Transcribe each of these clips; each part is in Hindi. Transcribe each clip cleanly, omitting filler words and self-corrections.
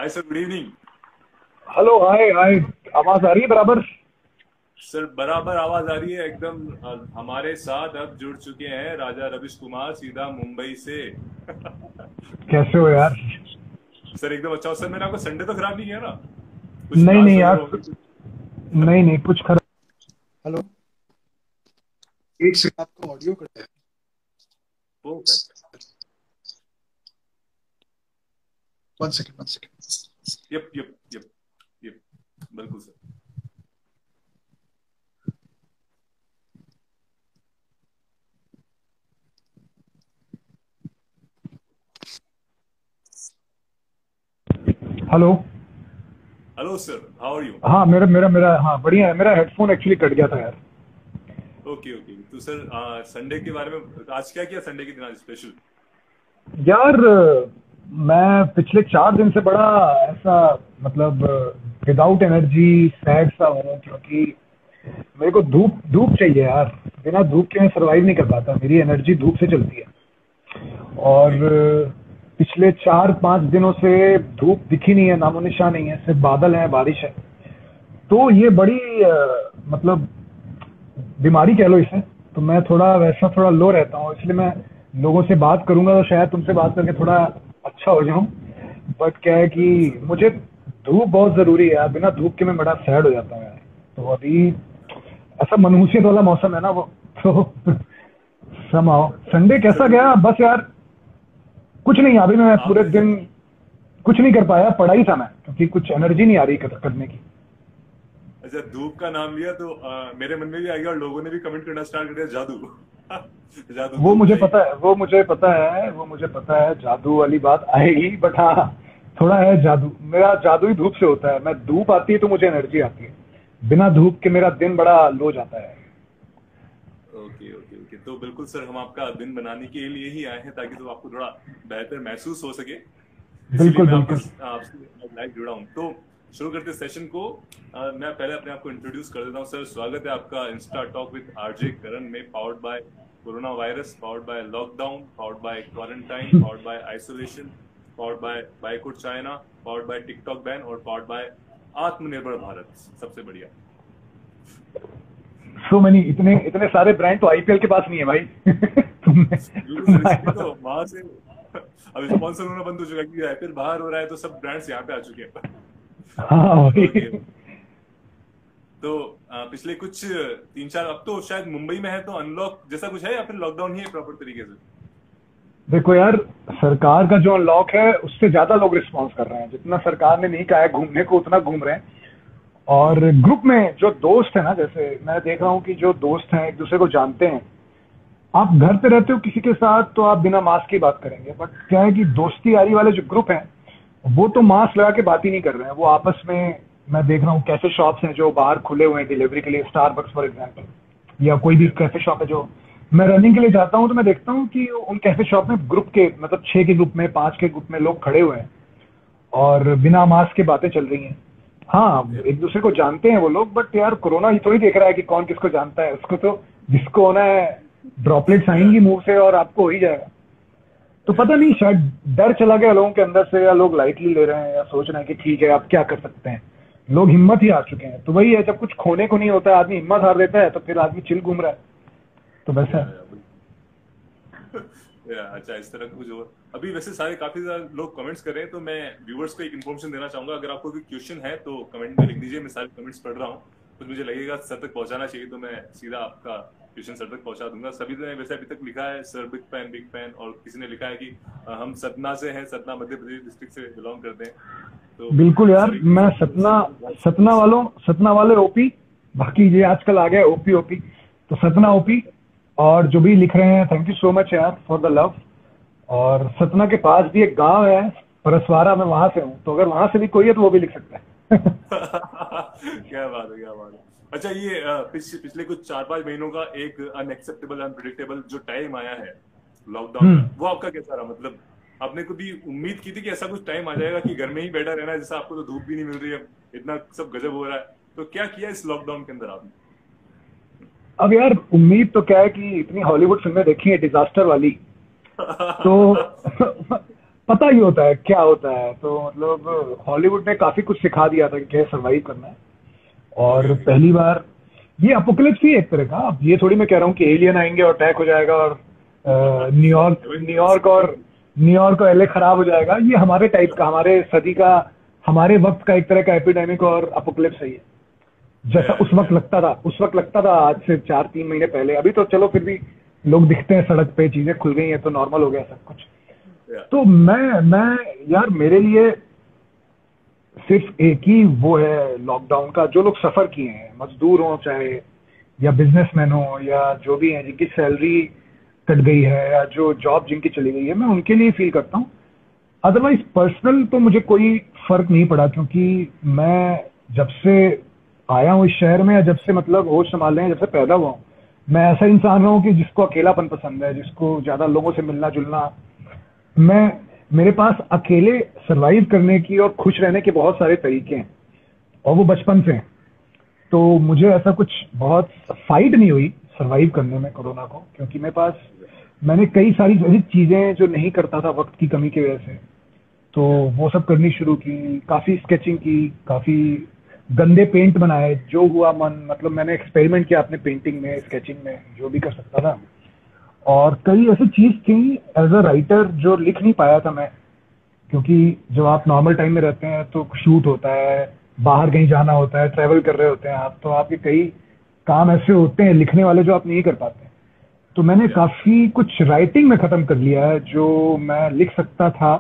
हाय sir, good evening. Hello, hi hi. आवाज आ रही है बराबर? सर बराबर आवाज आ रही है एकदम। हमारे साथ अब जुड़ चुके हैं राजा रविश कुमार, सीधा मुंबई से। कैसे हो यार? सर एकदम अच्छा हो सर। मैंने आपको संडे तो खराब नहीं किया ना? कुछ नहीं प्लान्स नहीं वगैरह यार। होंगे कुछ? नहीं नहीं, कुछ खराब। हेलो। एक सेकंड, आपका ऑडियो कट है। Perfect. One second one second. Yup yup yup yup, बिल्कुल sir. Hello. Hello sir, how are you? हाँ, मेरा मेरा मेरा हाँ, बढ़िया है। मेरा हेडफोन एक्चुअली कट गया था यार। ओके ओके, तो सर संडे के बारे में आज क्या किया? संडे के दिन आज स्पेशल? यार, मैं पिछले 4 दिन से बड़ा ऐसा, मतलब विदाउट एनर्जी सैड सा हूँ, क्योंकि मेरे को धूप धूप चाहिए यार। बिना धूप के मैं सरवाइव नहीं कर पाता। मेरी एनर्जी धूप से चलती है। और ओके। पिछले 4-5 दिनों से धूप दिखी नहीं है, नामो निशान नहीं है, सिर्फ बादल है, बारिश है। तो ये बड़ी मतलब बीमारी कह लो इसे। तो मैं थोड़ा वैसा थोड़ा लो रहता हूँ, इसलिए मैं लोगों से बात करूंगा तो शायद तुमसे बात करके थोड़ा अच्छा हो जाऊं। बट क्या है कि बिल्कुल सर। मुझे धूप बहुत जरूरी है यार। बिना धूप के मैं बड़ा सैड हो जाता हूँ यार। तो अभी ऐसा मनहूसियत वाला मौसम है ना वो। तो समाओ संडे कैसा सर गया बस यार। कुछ नहीं, अभी मैं पूरे आपने जो दिन कुछ नहीं कर पाया। पढ़ाई था मैं, क्योंकि कुछ एनर्जी नहीं आ रही करने की। अच्छा धूप का नाम लिया तो मेरे मन में भी आ गया और लोगों ने भी कमेंट करना स्टार्ट कर दिया, जादू। जादू वो धूप मुझे नहीं। पता है, वो मुझे पता है जादू वाली बात आएगी। बट हाँ, थोड़ा है जादू। मेरा जादू ही धूप से होता है। मैं धूप आती है तो मुझे एनर्जी आती है। बिना धूप के मेरा दिन बड़ा लो जाता है। ओके ओके ओके, तो बिल्कुल सर, हम आपका दिन बनाने के लिए ही आए हैं ताकि तो आपको थोड़ा बेहतर महसूस हो सके। इसीलिए बिल्कुल मैं बिल्कुल। आपसे लाइव जुड़ा हूँ। तो शुरू करते सेशन को। मैं पहले अपने आप को इंट्रोड्यूस कर देता हूँ। सर स्वागत है आपका insta talk with RJ Karan में, powered by corona virus, powered by lockdown, powered by quarantine, powered by isolation, powered by boycott China, powered by TikTok ban और पावर्ड बाय आत्मनिर्भर भारत। सबसे बढ़िया। सो मैनी, इतने इतने सारे ब्रांड तो आईपीएल के पास नहीं है भाई। तुमने बिल्कुल सर, तुम्हारे इसीलिए पास। तो वहां से अब स्पॉन्सर होना बंद हो चुका है क्योंकि आईपीएल बाहर हो रहा है, तो सब ब्रांड्स यहाँ पे आ चुके हैं। हाँ ओके। वही। तो पिछले कुछ 3-4, अब तो शायद मुंबई में है तो अनलॉक जैसा कुछ है या फिर लॉकडाउन ही है प्रॉपर तरीके से? देखो यार, सरकार का जो अनलॉक है उससे ज्यादा लोग रिस्पॉन्स कर रहे हैं। जितना सरकार ने नहीं कहा है घूमने को, उतना घूम रहे हैं। और ग्रुप में जो दोस्त है ना, जैसे मैं देख रहा हूँ कि जो दोस्त हैं एक दूसरे को जानते हैं। आप घर पे रहते हो किसी के साथ तो आप बिना मास्क की बात करेंगे, बट क्या है कि दोस्ती यारी वाले जो ग्रुप हैं वो तो मास्क लगा के बात ही नहीं कर रहे हैं। वो आपस में, मैं देख रहा हूँ कैफे शॉप्स हैं जो बाहर खुले हुए हैं डिलीवरी के लिए, स्टारबक्स फॉर एग्जाम्पल, या कोई भी Yeah. कैफे शॉप है। जो मैं रनिंग के लिए जाता हूँ तो मैं देखता हूँ कि उन कैफे शॉप में ग्रुप के, मतलब 6 के ग्रुप में, 5 के ग्रुप में लोग खड़े हुए हैं और बिना मास्क के बातें चल रही हैं। हाँ, Yeah. एक दूसरे को जानते हैं वो लोग, बट यार कोरोना ही थोड़ी देख रहा है कि कौन किसको जानता है। उसको तो जिसको होना है, ड्रॉपलेट्स Yeah. आएंगी मुंह से और आपको हो ही जाएगा। तो Yeah. पता नहीं, शायद डर चला गया लोगों के अंदर से, या लोग लाइटली ले रहे हैं, या सोच रहे हैं कि ठीक है अब क्या कर सकते हैं। लोग हिम्मत ही हार चुके हैं। तो वही है, जब कुछ खोने को नहीं होता है आदमी हिम्मत हार देता है, तो फिर आदमी चिल घूम रहा है। तो वैसा Yeah. है। Yeah. अच्छा, इस तरह का कुछ हो। अभी वैसे सारे काफी ज्यादा लोग कमेंट्स कर रहे हैं, तो मैं व्यूअर्स को एक इन्फॉर्मेशन देना चाहूंगा। अगर आपको कोई क्वेश्चन है तो कमेंट में लिख दीजिए। मैं सारे कमेंट्स पढ़ रहा हूँ, तो मुझे लगेगा सर तक पहुंचाना चाहिए, तो मैं सीधा आपका क्वेश्चन सर तक पहुंचा दूंगा। सभी ने वैसे अभी तक लिखा है सर बिग फैन, और किसी ने लिखा है कि हम सतना से हैं, सतना मध्य प्रदेश डिस्ट्रिक्ट से बिलोंग करते हैं। तो बिल्कुल यार, सर मैं सतना, सतना वाले ओपी। बाकी ये आजकल आ गया ओपी ओपी, तो सतना ओपी। और जो भी लिख रहे हैं, थैंक यू सो मच यार फॉर द लव। और सतना के पास भी एक गांव है परसवारा, मैं वहां से हूँ, तो अगर वहां से भी कोई है तो वो भी लिख सकता है। क्या बात है, क्या बात है। अच्छा, ये पिछले कुछ 4-5 महीनों का एक अनएक्सेप्टेबल, अनप्रिडिक्टेबल जो टाइम आया है लॉकडाउन का, हम्म। वो आपका कैसा रहा? मतलब आपने कभी उम्मीद की थी कि ऐसा कुछ टाइम आ जाएगा कि घर में ही बैठा रहना है, जैसा आपको तो धूप भी नहीं मिल रही है, इतना सब गजब हो रहा है, तो क्या किया इस लॉकडाउन के अंदर आपने? अब यार उम्मीद तो क्या है कि इतनी हॉलीवुड फिल्में देखी है डिजास्टर वाली। तो पता ही होता है क्या होता है। तो मतलब हॉलीवुड ने काफी कुछ सिखा दिया था कि कैसे सरवाइव करना है। ओके और ओके। पहली बार ये अपोकलिप्स ही है एक तरह का। अब ये थोड़ी मैं कह रहा हूँ कि एलियन आएंगे और अटैक हो जाएगा और न्यूयॉर्क और एलए खराब हो जाएगा। ये हमारे टाइप का, हमारे सदी का, हमारे वक्त का एक तरह का एपिडेमिक और अपोकलिप्स है ये। जैसा उस वक्त लगता था आज से 4-3 महीने पहले। अभी तो चलो फिर भी लोग दिखते हैं सड़क पे, चीजें खुल गई हैं तो नॉर्मल हो गया सब कुछ। तो मैं यार मेरे लिए सिर्फ एक ही वो है लॉकडाउन का, जो लोग सफर किए हैं, मजदूर हो चाहे या बिजनेसमैन हो या जो भी हैं जिनकी सैलरी कट गई है या जो जॉब जिनकी चली गई है, मैं उनके लिए फील करता हूँ। अदरवाइज पर्सनल तो मुझे कोई फर्क नहीं पड़ा, क्योंकि मैं जब से आया हूँ इस शहर में, या जब से मतलब होश संभाल रहे हैं, जब से पैदा हुआ हूँ, मैं ऐसा इंसान रहा हूँ कि जिसको अकेलापन पसंद है, जिसको ज्यादा लोगों से मिलना जुलना। मैं मेरे पास अकेले सरवाइव करने की और खुश रहने के बहुत सारे तरीके हैं, और वो बचपन से हैं। तो मुझे ऐसा कुछ बहुत फाइट नहीं हुई सरवाइव करने में कोरोना को, क्योंकि मेरे पास मैंने कई सारी ऐसी चीजें जो नहीं करता था वक्त की कमी की वजह से, तो वो सब करनी शुरू की। काफी स्केचिंग की, काफी गंदे पेंट बनाए, जो हुआ मन, मतलब मैंने एक्सपेरिमेंट किया अपने पेंटिंग में, स्केचिंग में, जो भी कर सकता था। और कई ऐसी चीज थी एज अ राइटर जो लिख नहीं पाया था मैं, क्योंकि जब आप नॉर्मल टाइम में रहते हैं तो शूट होता है, बाहर कहीं जाना होता है, ट्रैवल कर रहे होते हैं आप, तो आपके कई काम ऐसे होते हैं लिखने वाले जो आप नहीं कर पाते। तो मैंने काफी कुछ राइटिंग में खत्म कर लिया है जो मैं लिख सकता था,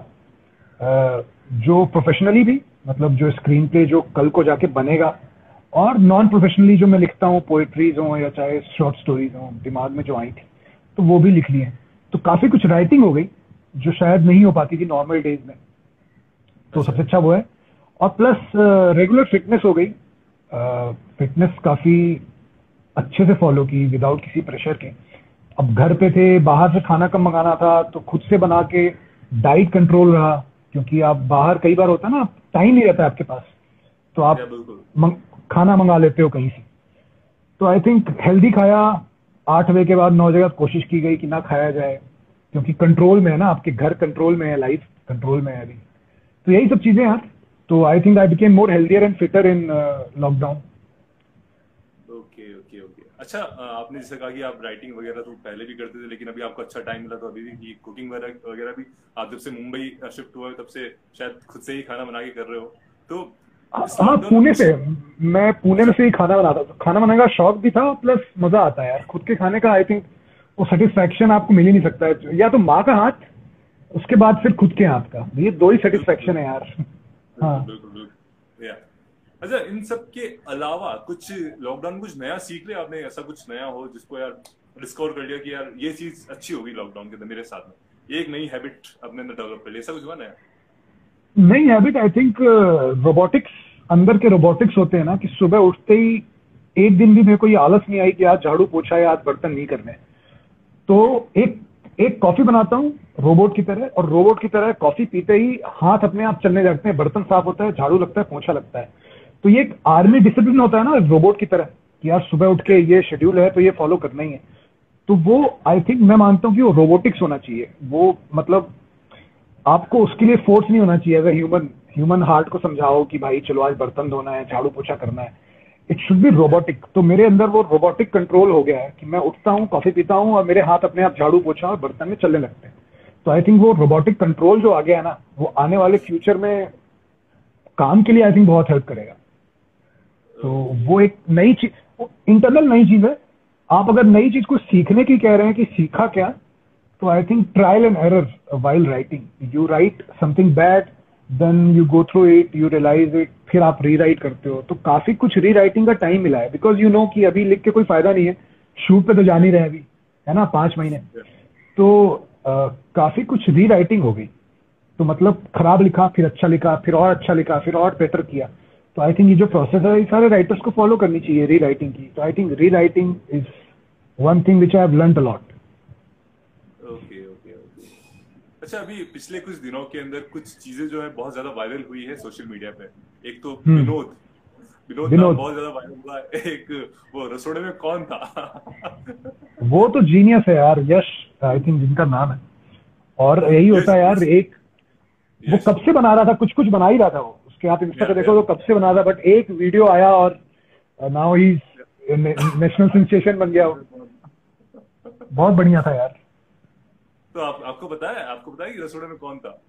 जो प्रोफेशनली भी, मतलब जो स्क्रीन प्ले जो कल को जाके बनेगा, और नॉन प्रोफेशनली जो मैं लिखता हूँ, पोएट्रीज हो या चाहे शॉर्ट स्टोरीज हो दिमाग में जो आई थी, तो वो भी लिख लिए। तो काफी कुछ राइटिंग हो गई जो शायद नहीं हो पाती थी नॉर्मल डेज में, तो सबसे अच्छा वो है। और प्लस रेगुलर फिटनेस हो गई। फिटनेस काफी अच्छे से फॉलो की विदाउट किसी प्रेशर के। अब घर पे थे, बाहर से खाना कम मंगाना था, तो खुद से बना के डाइट कंट्रोल रहा, क्योंकि आप बाहर कई बार होता है ना, टाइम नहीं रहता है आपके पास, तो आप खाना मंगा लेते हो कहीं से। तो आई थिंक हेल्दी खाया, 8 बजे के बाद 9 बजे तक कोशिश की गई कि ना खाया जाए, क्योंकि कंट्रोल में है ना, आपके घर कंट्रोल में है, लाइफ कंट्रोल में है अभी। तो यही सब चीजें यार। तो I think I became more healthier and fitter in lockdown. Okay okay okay. अच्छा, आपने जैसे कहा कि आप राइटिंग वगैरह तो पहले भी करते थे, लेकिन अभी आपको अच्छा टाइम मिला तो अभी भी कुकिंग वगैरह भी आप जब से मुंबई शिफ्ट हुए तब से शायद खुद से ही खाना बना के कर रहे हो। तो हाँ, पुणे से, मैं पुणे में से ही खाना बनाता था। खाना बनाने का शौक भी था, प्लस मजा आता है यार खुद के खाने का। आई थिंक वो सेटिस्फैक्शन आपको मिल ही नहीं सकता है, या तो माँ का हाथ, उसके बाद फिर खुद के हाथ का, ये दो ही सेटिस्फैक्शन है यार। हाँ बिल्कुल। अच्छा, इन सब के अलावा कुछ लॉकडाउन कुछ नया सीख लिया आपने? ऐसा कुछ नया हो जिसको यार डिस्कवर कर लिया कि यार ये चीज अच्छी होगी लॉकडाउन के अंदर मेरे साथ में, ये एक नई हैबिट अपने अंदर डेवलप कर लिया, ऐसा कुछ हुआ नया? नई हैबिट, आई थिंक रोबोटिक्स, अंदर के रोबोटिक्स होते हैं ना, कि सुबह उठते ही एक दिन भी मेरे को ये आलस नहीं आई कि आज झाड़ू पोछा या आज बर्तन नहीं करने। तो एक कॉफी बनाता हूँ रोबोट की तरह, और रोबोट की तरह कॉफी पीते ही हाथ अपने आप चलने लगते हैं, बर्तन साफ होता है, झाड़ू लगता है, पोछा लगता है। तो ये एक आर्मी डिसिप्लिन होता है ना रोबोट की तरह, कि यार सुबह उठ के ये शेड्यूल है तो ये फॉलो करना ही है। तो वो आई थिंक मैं मानता हूँ कि वो रोबोटिक्स होना चाहिए। वो मतलब आपको उसके लिए फोर्स नहीं होना चाहिए, अगर ह्यूमन हार्ट को समझाओ कि भाई चलो आज बर्तन धोना है, झाड़ू पोछा करना है। It should be robotic. तो मेरे अंदर वो रोबोटिक कंट्रोल हो गया है कि मैं उठता हूँ, कॉफी पीता हूँ, और मेरे हाथ अपने आप झाड़ू पोछा और बर्तन में चलने लगते हैं। तो आई थिंक वो रोबोटिक कंट्रोल जो आ गया है ना, वो आने वाले फ्यूचर में काम के लिए आई थिंक बहुत हेल्प करेगा। तो वो एक नई चीज, इंटरनल नई चीज है। आप अगर नई चीज को सीखने की कह रहे हैं कि सीखा क्या, तो I think trial and error while writing. You write something bad, then you go through it, you realize it, फिर आप रीराइट करते हो। तो काफी कुछ रीराइटिंग का टाइम मिला है, बिकॉज यू नो कि अभी लिख के कोई फायदा नहीं है, शूट पे तो जा नहीं रहे अभी, है ना, 5 महीने। तो काफी कुछ रीराइटिंग हो गई। तो मतलब खराब लिखा, फिर अच्छा लिखा, फिर और अच्छा लिखा, फिर और बेटर किया। तो आई थिंक ये जो प्रोसेस है, ये सारे राइटर्स को फॉलो करनी चाहिए रीराइटिंग की। तो I think rewriting is one thing which I have learned a lot. Okay. अच्छा, अभी पिछले कुछ दिनों के अंदर कुछ चीजें जो है बहुत ज्यादा वायरल हुई है सोशल मीडिया पे। एक तो विनोद नाम बहुत ज्यादा वायरल हुआ। एक वो रसोड़े में कौन था? वो तो जीनियस है यार, यश आई थिंक जिनका नाम है। और यही होता है यार, एक वो यश। कब से बना रहा था, कुछ कुछ बना ही रहा था वो, उसके आप इंस्टा पे या देखो तो कब से बना रहा था, बट एक वीडियो आया और नाउ ही नेशनल सेंसेशन बन गया वो। बहुत बढ़िया था यार। तो आपको पता है कि रसोड़े में कौन था?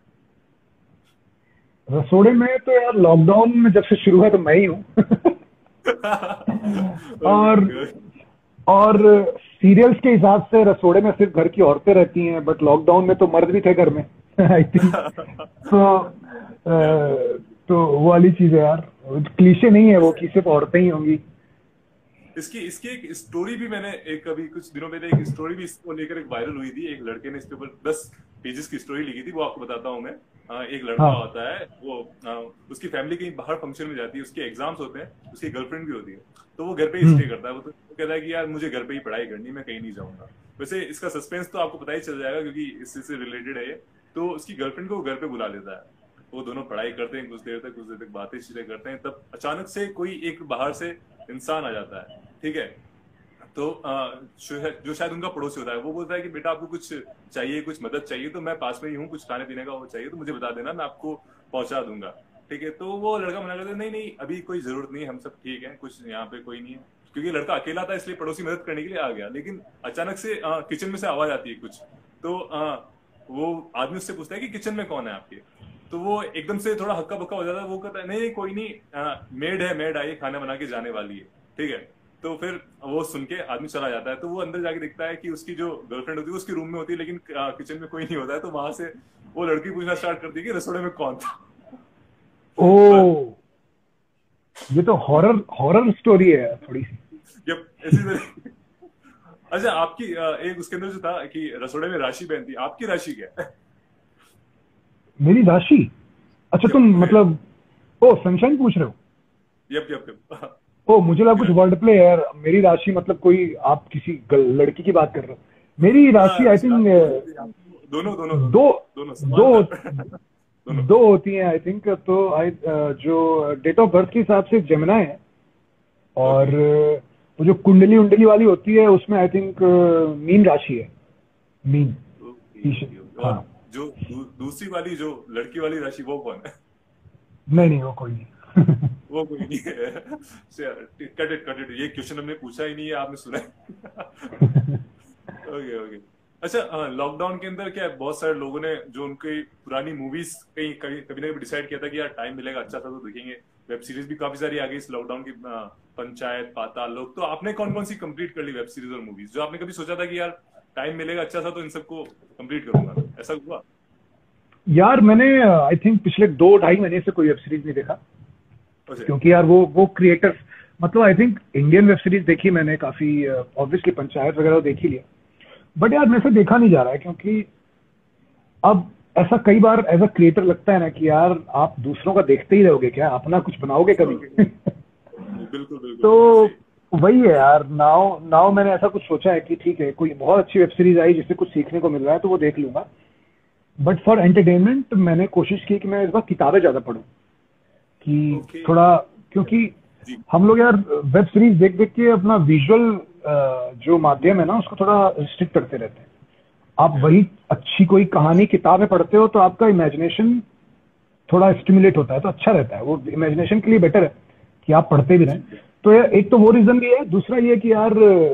रसोड़े में तो यार लॉकडाउन में जब से शुरू हुआ तो मैं ही हूँ। और और सीरियल्स के हिसाब से रसोड़े में सिर्फ घर की औरतें रहती हैं, बट लॉकडाउन में तो मर्द भी थे घर में। आई थिंक तो वो वाली चीज है यार, क्लीशे नहीं है वो कि सिर्फ औरतें ही होंगी। इसकी इसकी एक स्टोरी भी मैंने एक अभी कुछ दिनों पहले एक स्टोरी भी इसको लेकर एक वायरल हुई थी। एक लड़के ने इसके ऊपर 10 पेजेस की स्टोरी लिखी थी, वो आपको बताता हूँ मैं। एक लड़का हाँ। होता है, वो उसकी फैमिली कहीं बाहर फंक्शन में जाती है, उसके एग्जाम्स होते हैं, उसकी गर्लफ्रिंग भी होती है, तो वो घर पे ही स्टे करता है। वो तो कहता है कि यार मुझे घर पे ही पढ़ाई करनी, मैं कहीं नहीं जाऊंगा। वैसे इसका सस्पेंस तो आपको पता ही चल जाएगा क्योंकि इससे रिलेटेड है ये। तो उसकी गर्लफ्रेंड को वो घर पे बुला लेता है, वो दोनों पढ़ाई करते हैं कुछ देर तक बातें चीतें करते हैं, तब अचानक से कोई एक बाहर से इंसान आ जाता है, ठीक है। तो जो शायद उनका पड़ोसी होता है, वो बोलता है कि बेटा आपको कुछ चाहिए, कुछ मदद चाहिए तो मैं पास में ही हूँ, कुछ खाने पीने का वो चाहिए तो मुझे बता देना, मैं आपको पहुंचा दूंगा, ठीक है। तो वो लड़का मना करता है, नहीं नहीं अभी कोई जरूरत नहीं, हम सब ठीक है, कुछ यहाँ पे कोई नहीं है। क्योंकि लड़का अकेला था इसलिए पड़ोसी मदद करने के लिए आ गया, लेकिन अचानक से किचन में से आवाज आती है कुछ। तो वो आदमी उससे पूछता है कि किचन में कौन है आपके। तो वो एकदम से थोड़ा हक्का बक्का हो जाता है, वो कहता है नहीं नहीं कोई नहीं, मेड है, मेड आई खाना बना के जाने वाली है, ठीक है। तो फिर वो सुन के आदमी चला जाता है, तो वो अंदर जाके देखता है कि उसकी जो गर्लफ्रेंड होती है उसकी रूम में होती है, लेकिन किचन में कोई नहीं होता है। तो वहां से वो लड़की पूछना स्टार्ट करती है कि रसोड़े में कौन था। ओ, ये तो हॉरर हॉरर स्टोरी है थोड़ी सी। जब इसी तरह अच्छा आपकी एक उसके अंदर जो था कि रसोड़े में राशि बहन थी, आपकी राशि क्या है? मेरी राशि? अच्छा यप, तुम मतलब ओ सनशाइन पूछ रहे हो? Yup yup yup. ओ मुझे लगा कुछ वर्ड प्ले है यार। मेरी राशि मतलब कोई आप किसी लड़की की बात कर रहे हो? मेरी राशि आई थिंक दोनों दोनों दो दोनों दो दोनों। दो होती हैं आई थिंक। तो जो डेट ऑफ बर्थ के हिसाब से जेमिना है, और वो जो कुंडली उंडली वाली होती है उसमें आई थिंक मीन राशि है। मीन। और हाँ। जो दूसरी वाली जो लड़की वाली राशि वो कौन है? नहीं नहीं वो कोई नहीं। वो कोई नहीं है। कट इट, ये क्वेश्चन हमने पूछा ही नहीं है, आपने सुना है। Okay okay. अच्छा लॉकडाउन के अंदर क्या है, बहुत सारे लोगों ने जो उनकी पुरानी मूवीज कहीं कभी कभी ना कभी डिसाइड किया था कि यार टाइम मिलेगा अच्छा सा तो देखेंगे। वेब सीरीज भी काफी सारी आ गई इस लॉकडाउन की, पंचायत, पाताल लोक। तो आपने कौन कौन सी कंप्लीट कर ली वेब सीरीज और मूवीज जो आपने कभी सोचा था कि यार टाइम मिलेगा अच्छा सा तो इन सबको कंप्लीट करूंगा, ऐसा हुआ? यार मैंने आई थिंक पिछले 2-2.5 महीने से कोई वेब सीरीज नहीं देखा, क्योंकि यार वो क्रिएटर्स मतलब I think Indian web series देखी मैंने काफी, ऑब्वियसली पंचायत वगैरह देख ही लिया, बट यार मेरे से देखा नहीं जा रहा है। क्योंकि अब ऐसा कई बार एज अ क्रिएटर लगता है ना कि यार आप दूसरों का देखते ही रहोगे क्या, अपना कुछ बनाओगे कभी? बिल्कुल बिल्कुल। तो वही है यार। नाउ नाउ मैंने ऐसा कुछ सोचा है कि ठीक है कोई बहुत अच्छी वेब सीरीज आई जिससे कुछ सीखने को मिल रहा है तो वो देख लूंगा, बट फॉर एंटरटेनमेंट मैंने कोशिश की कि मैं इस बार किताबें ज्यादा पढूं, कि थोड़ा, क्योंकि हम लोग यार वेब सीरीज देख देख के अपना विजुअल जो माध्यम है ना उसको थोड़ा रिस्ट्रिक्ट करते रहते हैं। आप वही अच्छी कोई कहानी किताबें पढ़ते हो तो आपका इमेजिनेशन थोड़ा स्टिमुलेट होता है, तो अच्छा रहता है, वो इमेजिनेशन के लिए बेटर है कि आप पढ़ते भी रहें। तो एक तो वो रीजन भी है, दूसरा ये कि यार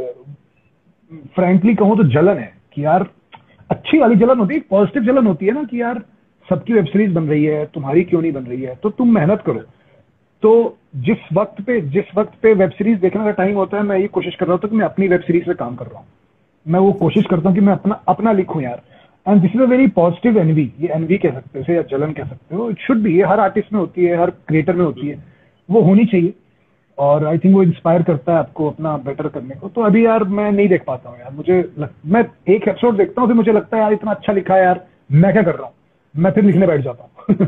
फ्रैंकली कहूँ तो जलन है कि यार अच्छी वाली जलन होती है, पॉजिटिव जलन होती है ना कि यार सबकी वेब सीरीज बन रही है, तुम्हारी क्यों नहीं बन रही है, तो तुम मेहनत करो। तो जिस वक्त पे वेब सीरीज देखने का टाइम होता है, मैं ये कोशिश कर रहा हूँ कि मैं अपनी वेब सीरीज पे काम कर रहा हूँ। मैं वो कोशिश करता हूँ कि मैं अपना लिखूं यार। And this is a very positive envy, ये एनवी कह सकते हो इसे या जलन कह सकते हो, इट शुड बी, ये हर आर्टिस्ट में होती है, हर क्रिएटर में होती है, वो होनी चाहिए। और आई थिंक वो इंस्पायर करता है आपको अपना बेटर करने को। तो अभी यार मैं नहीं देख पाता हूँ यार, मैं एक एपिसोड देखता हूँ फिर मुझे लगता है यार इतना अच्छा लिखा है यार, मैं क्या कर रहा हूँ, मैं फिर लिखने बैठ जाता हूँ।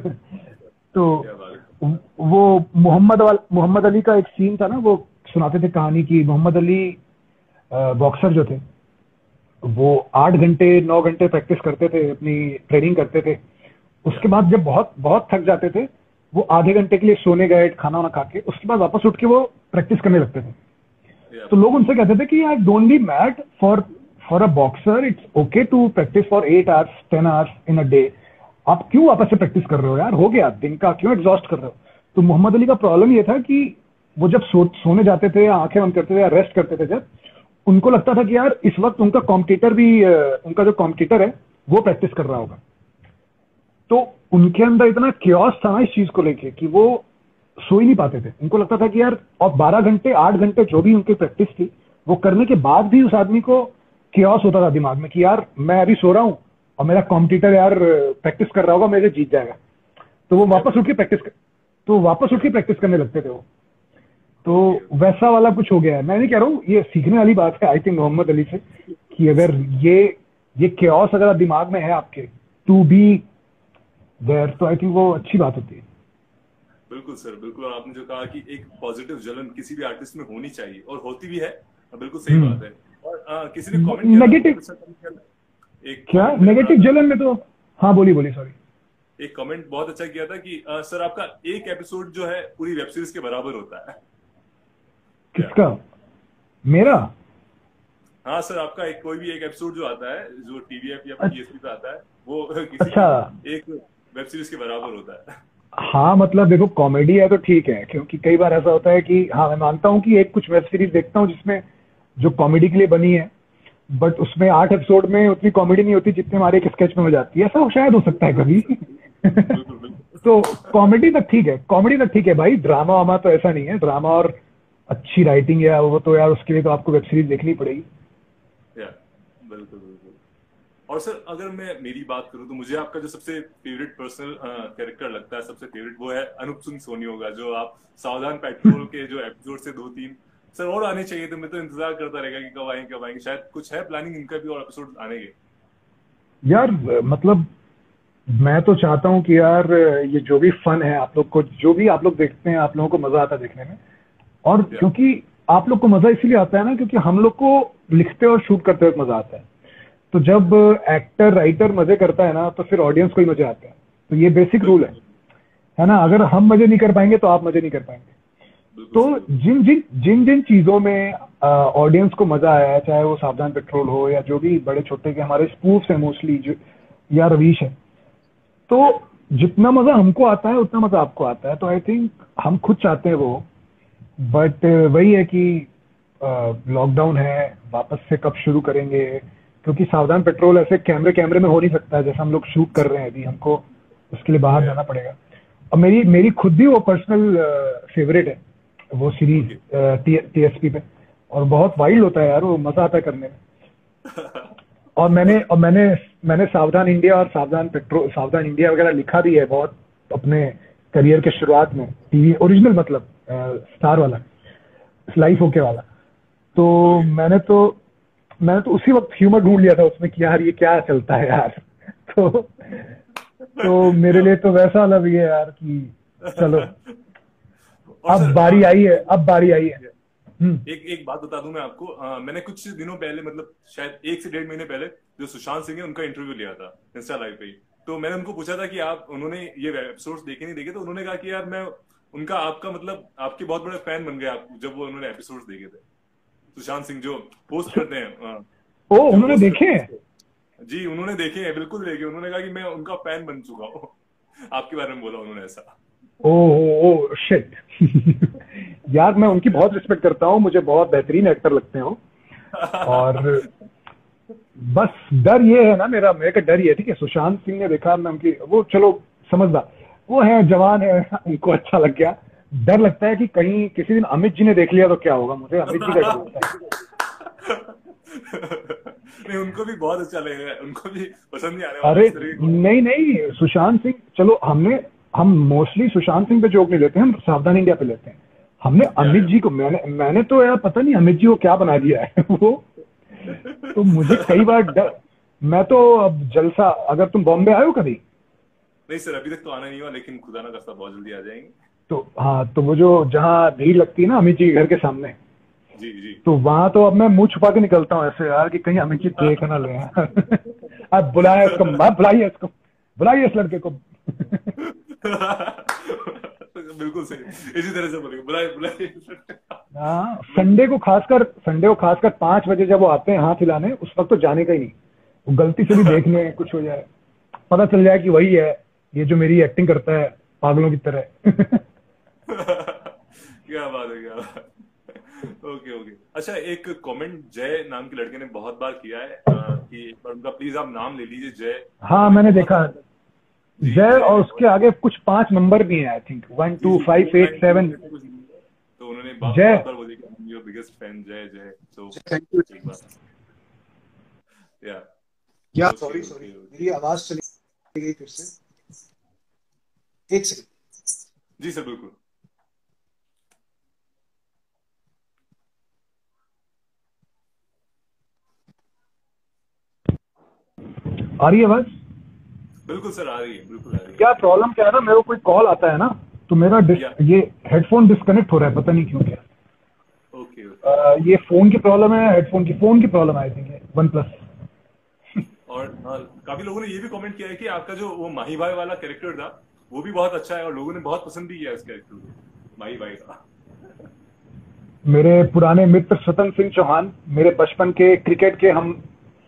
तो वो मोहम्मद अली का एक सीन था ना, वो सुनाते थे कहानी की। मोहम्मद अली बॉक्सर जो थे वो 8 घंटे 9 घंटे प्रैक्टिस करते थे, अपनी ट्रेनिंग करते थे। उसके बाद जब बहुत बहुत थक जाते थे वो आधे घंटे के लिए सोने गए खाना वाना खा के, उसके बाद वापस उठ के वो प्रैक्टिस करने लगते थे। तो लोग उनसे कहते थे कि यार don't be mad, for a boxer it's okay to practice for 8 hours 10 hours in a day. आप क्यों वापस से प्रैक्टिस कर रहे हो यार, हो गया दिन का, क्यों एग्जॉस्ट कर रहे हो? तो मोहम्मद अली का प्रॉब्लम ये था कि वो जब सोने जाते थे या आंखें बंद करते थे या रेस्ट करते थे, जब उनको लगता था कि यार इस वक्त उनका कॉम्पिटिटर भी उनका जो कॉम्पिटिटर है वो प्रैक्टिस कर रहा होगा। तो उनके अंदर इतना क्योस था ना इस चीज को लेके कि वो सो ही नहीं पाते थे। उनको लगता था कि यार, और 12 घंटे 8 घंटे जो भी उनकी प्रैक्टिस थी वो करने के बाद भी उस आदमी को क्योस होता था दिमाग में कि यार मैं अभी सो रहा हूँ और मेरा कॉम्पिटिटर यार प्रैक्टिस कर रहा होगा, मेरे जीत जाएगा। तो वो वापस उठ के प्रैक्टिस करने लगते थे वो। तो वैसा वाला कुछ हो गया है। मैं नहीं कह रहा हूँ, ये सीखने वाली बात है आई थिंक मोहम्मद अली से, कि अगर ये क्योस अगर दिमाग में है आपके टू बी देयर, तो आई थिंक वो अच्छी बात होती है। बिल्कुल सर, बिल्कुल। और आपने जो कहा कि एक पॉजिटिव जलन किसी भी आर्टिस्ट में होनी चाहिए और होती भी है, बिल्कुल सही बात है। और किसी ने कमेंट किया नेगेटिव क्या नेगेटिव जलन में तो, हाँ बोलिए सॉरी। एक कमेंट बहुत अच्छा किया था कि सर आपका एक एपिसोड जो है पूरी वेब सीरीज के बराबर होता है। किसका? मेरा? हाँ सर, आपका कोई भी एक एपिसोड जो आता है जो टीवीएफ या पीएसपी पे आता है वो किसी एक वेब सीरीज के बराबर होता है। हाँ मतलब देखो, कॉमेडी है तो ठीक है, क्योंकि कई बार ऐसा होता है कि हाँ मैं मानता हूँ कि एक कुछ वेब सीरीज देखता हूँ जिसमें जो कॉमेडी के लिए बनी है, बट उसमें 8 एपिसोड में उतनी कॉमेडी नहीं होती जितनी हमारे एक स्केच में हो जाती है। ऐसा शायद हो सकता है कभी। तो कॉमेडी तक ठीक है भाई, ड्रामा वामा तो ऐसा नहीं है। ड्रामा और अच्छी राइटिंग है वो तो यार, उसके लिए तो आपको वेब सीरीज देखनी पड़ेगी। बिल्कुल। और सर अगर मैं मेरी बात करूं तो मुझे आपका जो सबसे फेवरेट पर्सनल कैरेक्टर लगता है, सबसे फेवरेट, वो है अनूप सिंह सोनी होगा, जो आप सावधान पेट्रोल के जो एपिसोड से 2-3 सर और आने चाहिए थे। मैं तो इंतजार करता रहेगा कि कब आएंगे। शायद कुछ है प्लानिंग इनका भी और एपिसोड आने के? यार मतलब मैं तो चाहता हूँ कि यार ये जो भी फन है आप लोग को, जो भी आप लोग देखते हैं, आप लोगों को मजा आता है देखने में। और क्योंकि आप लोग को मजा इसलिए आता है ना, क्योंकि हम लोग को लिखते और शूट करते वक्त मजा आता है। तो जब एक्टर राइटर मजे करता है ना, तो फिर ऑडियंस को ही मजा आता है। तो ये बेसिक रूल है ना। अगर हम मजे नहीं कर पाएंगे तो आप मजे नहीं कर पाएंगे। तो जिन चीजों में ऑडियंस को मजा आया है, चाहे वो सावधान पेट्रोल हो या जो भी बड़े छोटे के हमारे स्पूफ्स है मोस्टली, जो या रवीश है, तो जितना मजा हमको आता है उतना मजा आपको आता है। तो आई थिंक हम खुद चाहते हैं वो, बट वही है कि लॉकडाउन है, वापस से कब शुरू करेंगे, क्योंकि सावधान पेट्रोल ऐसे कैमरे में हो नहीं सकता है जैसा हम लोग शूट कर रहे हैं अभी। हमको उसके लिए बाहर जाना पड़ेगा। और मेरी खुद भी वो पर्सनल फेवरेट है वो सीरीज टीएसपी पे, और बहुत वाइल्ड होता है यार, वो मजा आता है करने में। और मैंने सावधान इंडिया और सावधान इंडिया वगैरह लिखा भी है बहुत अपने करियर के शुरुआत में, टीवी ओरिजिनल, मतलब स्टार वाला, लाइफ ओके वाला। तो मैंने तो उसी वक्त ह्यूमर ढूंढ लिया था उसमें कि यार ये क्या चलता है यार। तो मेरे लिए तो वैसा वाला भी है यार कि चलो अब बारी आई है। एक बात बता दूं मैं आपको, मैंने कुछ दिनों पहले, मतलब शायद 1 से 1.5 महीने पहले, जो सुशांत सिंह है उनका इंटरव्यू लिया था इंस्टा लाइव पे। तो मैंने उनको पूछा था कि उन्होंने ये एपिसोड्स देखे नहीं देखे, तो उन्होंने कहा कि यार मैं उनका आपके बहुत बड़े फैन बन गया जब वो उन्होंने एपिसोड्स देखे थे। सुशांत सिंह जो पोस्ट करते हैं, उन्होंने देखे हैं? जी उन्होंने देखे हैं, बिल्कुल देखे। उन्होंने कहा कि मैं उनका फैन बन चुका हूँ। आपके बारे में बोला उन्होंने ऐसा। Oh shit. यार मैं उनकी बहुत रिस्पेक्ट करता हूँ, मुझे बहुत बेहतरीन एक्टर लगते हो। और बस डर ये है ना, मेरे का डर ये है, ठीक है, सुशांत सिंह ने देखा, मैं उनकी वो चलो समझदार वो है, जवान है, उनको अच्छा लग गया। डर लगता है कि कहीं किसी दिन अमित जी ने देख लिया तो क्या होगा। मुझे अमित जी का डर लगता है। नहीं, उनको भी बहुत अच्छा लगेगा, उनको भी पसंद नहीं आने वाला। अरे नहीं, सुशांत सिंह, चलो हम मोस्टली सुशांत सिंह पे जोक नहीं लेते हैं, हम सावधान इंडिया पे लेते हैं। हमने अमित जी को, मैंने तो यार पता नहीं अमित जी को क्या बना दिया है वो। तो मुझे कई बार डर, मैं तो अब जलसा, अगर तुम बॉम्बे आए हो कभी? नहीं सर, अभी तक तो आना नहीं हुआ, लेकिन खुदा ना करता बहुत जल्दी आ जाएंगे। तो हाँ, तो वो जो जहाँ भीड़ लगती है ना अमित जी के घर के सामने, जी, तो वहां तो अब मैं मुंह छुपा के निकलता हूँ ऐसे यार कि कहीं अमित जी देख ना ले। अब बुलाए इसको, बुलाइए इस लड़के को। बिल्कुल सही, इसी तरह से बोलेंगे, बुलाइए। हाँ, संडे को खासकर 5 बजे जब वो आते हैं हाथ हिलाने, उस वक्त तो जाने का ही नहीं। वो गलती से भी देखने कुछ हो जाए, पता चल जाए कि वही है, ये जो मेरी एक्टिंग करता है पागलों की तरह। क्या बात है, क्या बात है। Okay okay. अच्छा, एक कमेंट जय नाम के लड़के ने बहुत बार किया है कि एक बार उनका प्लीज आप नाम ले लीजिए, जय। हाँ, उन्होंने मैंने बहुत, देखा जी जय, जय और ने उसके बहुत, आगे कुछ 5 नंबर भी हैं, I think one G two G five eight 492 seven ऐसे कुछ नहीं है। तो उन्होंने जय। बहुत बार बोले कि I am your biggest fan जय जय। तो थैंक यू। एक बार, या या ओके सॉरी ओके ओके। मेरी आवाज चली गई फिर से, एक सेकंड। जी सर, बिल्कुल। आ रही है आवाज? बिल्कुल सर, आ रही है, बिल्कुल आ रही है। क्या प्रॉब्लम क्या है ना, मेरे को कोई कॉल आता है ना, तो मेरा या ये हेडफोन डिस्कनेक्ट हो रहा है, पता नहीं क्यों क्या। Okay okay okay. ये फोन की प्रॉब्लम है, फोन की प्रॉब्लम है, आई थिंक वन प्लस। और काफी लोगों ने ये भी कमेंट किया है कि आपका जो वो माही भाई वाला कैरेक्टर था वो भी बहुत अच्छा है, और लोगों ने बहुत पसंद भी किया इस कैरेक्टर को, माही भाई का। मेरे पुराने मित्र स्वतंत्र सिंह चौहान, मेरे बचपन के क्रिकेट के हम,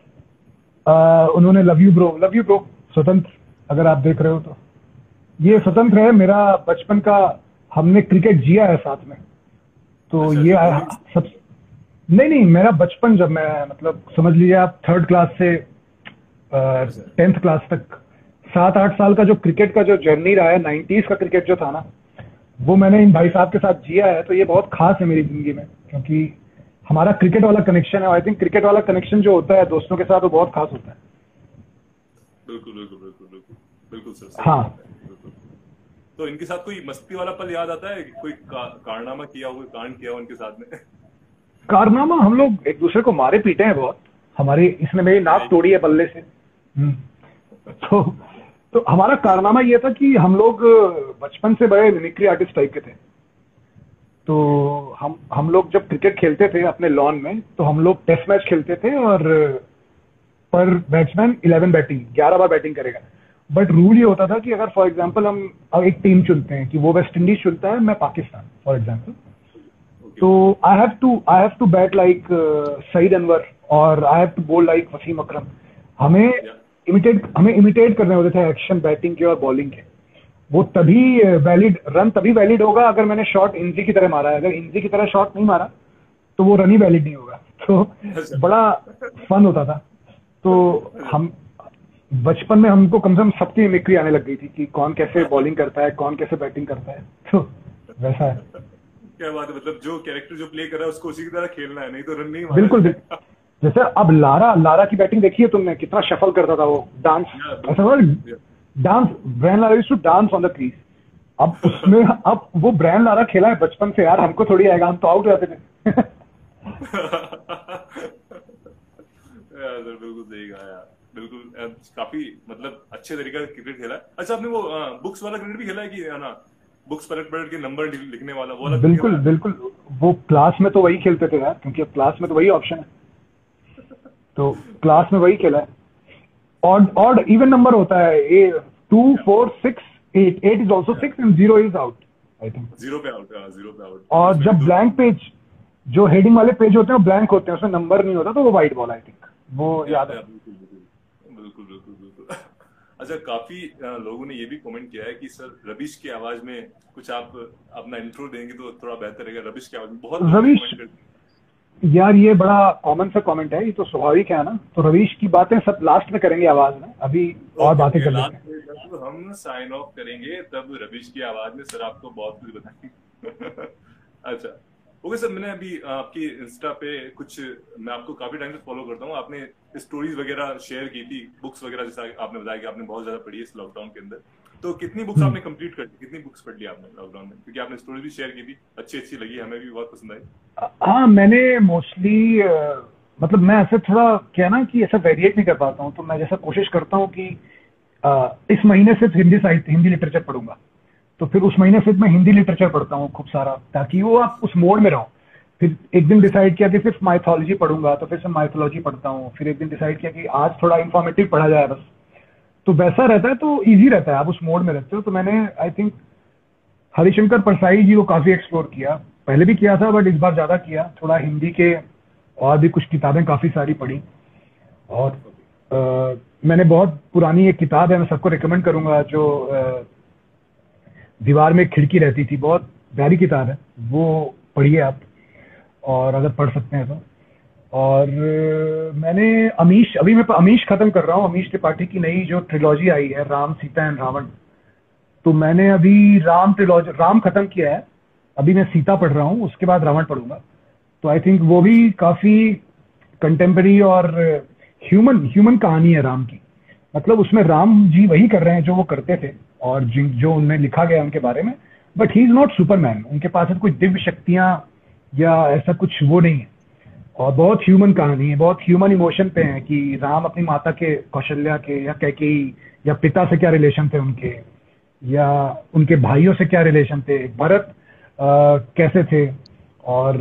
उन्होंने लव यू ब्रो स्वतंत्र, अगर आप देख रहे हो तो। ये स्वतंत्र है मेरा बचपन का, हमने क्रिकेट जिया है साथ में। तो अच्छा ये अच्छा, बोलिंग। सब, नहीं मेरा बचपन, जब मैं मतलब समझ लीजिए आप 3rd क्लास से अच्छा 10th क्लास तक, 7-8 साल का जो क्रिकेट का जो जर्नी रहा है, 90s का क्रिकेट जो था ना, वो मैंने इन भाई साहब के साथ जिया है। तो ये बहुत खास है मेरी जिंदगी में, क्योंकि हमारा क्रिकेट वाला कनेक्शन है। आई थिंक क्रिकेट वाला कनेक्शन जो होता है दोस्तों के साथ, वो बहुत खास होता है। बिल्कुल बिल्कुल बिल्कुल बिल्कुल बिल्कुल सर, सही हाँ, बात है, बिल्कुल। तो इनके साथ कोई मस्ती वाला पल याद आता है कि कोई कारनामा किया हो, कोई कांड किया हो उनके साथ में? कारनामा, हम लोग एक दूसरे को मारे पीटे हैं बहुत। हमारी, इसने मेरी नाक एक तोड़ी है बल्ले से। तो तो हमारा कारनामा ये था कि हम लोग बचपन से बड़े मिमिक्री आर्टिस्ट टाइप के थे। तो हम लोग जब क्रिकेट खेलते थे अपने लॉन में, तो हम लोग टेस्ट मैच खेलते थे, और पर बैट्समैन 11 बैटिंग, 11 बार बैटिंग करेगा। बट रूल ये होता था कि अगर फॉर एग्जांपल हम अब एक टीम चुनते हैं कि वो वेस्ट इंडीज चुनता है, मैं पाकिस्तान फॉर एग्जांपल, ओके तो okay. I have to bat like Saeed Anwar, और I have to bowl like Wasim Akram. हमें या हमें इमिटेट करने होते थे एक्शन बैटिंग के और बॉलिंग के। वो तभी वैलिड, रन तभी वैलिड होगा अगर मैंने शॉट इंजी की तरह मारा है। अगर इंजी की तरह शॉट नहीं मारा तो वो रन ही वैलिड नहीं होगा। तो अच्छा बड़ा फन होता था। तो हम बचपन में, हमको कम से कम सबकी मिमिक्री आने लग गई थी कि कौन कैसे बॉलिंग करता है, कौन कैसे बैटिंग करता है। तो वैसा है। क्या बात है, मतलब जो कैरेक्टर जो प्ले कर रहा है उसको उसी की तरह खेलना है, नहीं तो रन नहीं मारा बिल्कुल बिल्कुल। जाएगा। जैसे अब लारा की बैटिंग देखी है तुमने, कितना शफल करता था वो, डांस, या ऐसा बिल्कुल। या। Dance, Brian Lara used to dance on the crease. अब उसमें, अब वो ब्रायन लारा खेला है बचपन से यार, हमको थोड़ी आएगा, हम तो आउट हो जाते थे। यार सर, बिल्कुल सही कहा यार, बिल्कुल। काफी मतलब अच्छे तरीके से क्रिकेट खेला है। अच्छा, आपने वो बुक्स वाला क्रिकेट भी खेला है कि, है ना, बुक्स पलट पलट के नंबर लिखने वाला, वो वाला भी खेला बिल्कुल है? बिल्कुल। वो क्लास में तो वही खेलते थे यार, क्योंकि अब क्लास में तो वही ऑप्शन है। तो क्लास में वही खेला है। ऑड ऑड इवन नंबर होता है, 2 4 6 8, 8 is also 6 and 0 is out, I think. Zero पे आउट, जीरो पे आउट, और उसमें भी जब दो। ब्लैंक पेज, जो हेडिंग वाले पेज होते हैं वो ब्लैंक होते हैं, उसमें नंबर नहीं होता, तो वो वाइट बॉल, आई थिंक, वो याद है। बिल्कुल बिल्कुल बिल्कुल बिल्कुल बिल्कुल। अच्छा, काफी लोगों ने ये भी कमेंट किया है कि सर रविश की आवाज में कुछ आप अपना इंट्रो देंगे तो थोड़ा बेहतर रहेगा। रविश की आवाज में बहुत लोगों ने रविश, कमेंट कर दिया। यार ये बड़ा कॉमन सा कमेंट है, ये तो स्वाभाविक है ना। तो रविश की बातें सब लास्ट में करेंगे आवाज में, अभी और ओके बातें ओके, कर लेते हैं। लास्ट में जब हम साइन ऑफ करेंगे तब रविश की आवाज में सर आपको बहुत कुछ बताएंगे। अच्छा ओके सर, मैंने अभी आपकी इंस्टा पे कुछ, मैं आपको काफी टाइम से फॉलो करता हूँ, आपने स्टोरीज वगैरह शेयर की थी, बुक्स वगैरह, जैसा आपने बताया कि आपने बहुत ज्यादा पढ़ी है इस लॉकडाउन के अंदर। तो कितनी बुक्स आपने कंप्लीट कर दी, कितनी बुक्स पढ़ ली आपने लॉकडाउन में? क्योंकि आपने स्टोरीज भी शेयर की थी, अच्छी अच्छी लगी, हमें भी बहुत पसंद आई। हाँ, मैंने मोस्टली, मतलब मैं ऐसे थोड़ा क्या है ना कि ऐसा वेरिएट नहीं कर पाता हूँ। तो मैं जैसा कोशिश करता हूँ कि इस महीने सिर्फ हिंदी साहित्य, हिंदी लिटरेचर पढ़ूंगा, तो फिर उस महीने सिर्फ मैं हिंदी लिटरेचर पढ़ता हूँ खूब सारा, ताकि वो आप उस मोड में रहो। फिर एक दिन डिसाइड किया कि सिर्फ माइथोलॉजी पढ़ूंगा, तो फिर से माइथोलॉजी पढ़ता हूँ। फिर एक दिन डिसाइड किया कि आज थोड़ा इन्फॉर्मेटिव पढ़ा जाए बस, तो वैसा रहता है, तो इजी रहता है, आप उस मोड में रहते हो। तो मैंने आई थिंक हरिशंकर परसाई जी को काफी एक्सप्लोर किया, पहले भी किया था बट इस बार ज्यादा किया। थोड़ा हिंदी के और भी कुछ किताबें काफी सारी पढ़ी। और मैंने बहुत पुरानी एक किताब है, मैं सबको रिकमेंड करूंगा, जो दीवार में एक खिड़की रहती थी, बहुत प्यारी किताब है, वो पढ़िए आप, और अगर पढ़ सकते हैं तो। और मैंने अभी मैं अमीश खत्म कर रहा हूँ, अमीश त्रिपाठी की नई जो ट्रिलॉजी आई है, राम सीता एंड रावण। तो मैंने अभी राम खत्म किया है, अभी मैं सीता पढ़ रहा हूँ, उसके बाद रावण पढ़ूंगा। तो आई थिंक वो भी काफी कंटेम्पररी और ह्यूमन ह्यूमन कहानी है राम की। मतलब उसमें राम जी वही कर रहे हैं जो वो करते थे, और जो उनमें लिखा गया उनके बारे में, but he is not superman, उनके पास ऐसी कोई दिव्य शक्तियां या ऐसा कुछ वो नहीं है। और बहुत ह्यूमन कहानी है, बहुत ह्यूमन इमोशन पे है कि राम अपनी माता के, कौशल्या के या कैकेयी या पिता से क्या रिलेशन थे उनके, या उनके भाइयों से क्या रिलेशन थे, भरत कैसे थे, और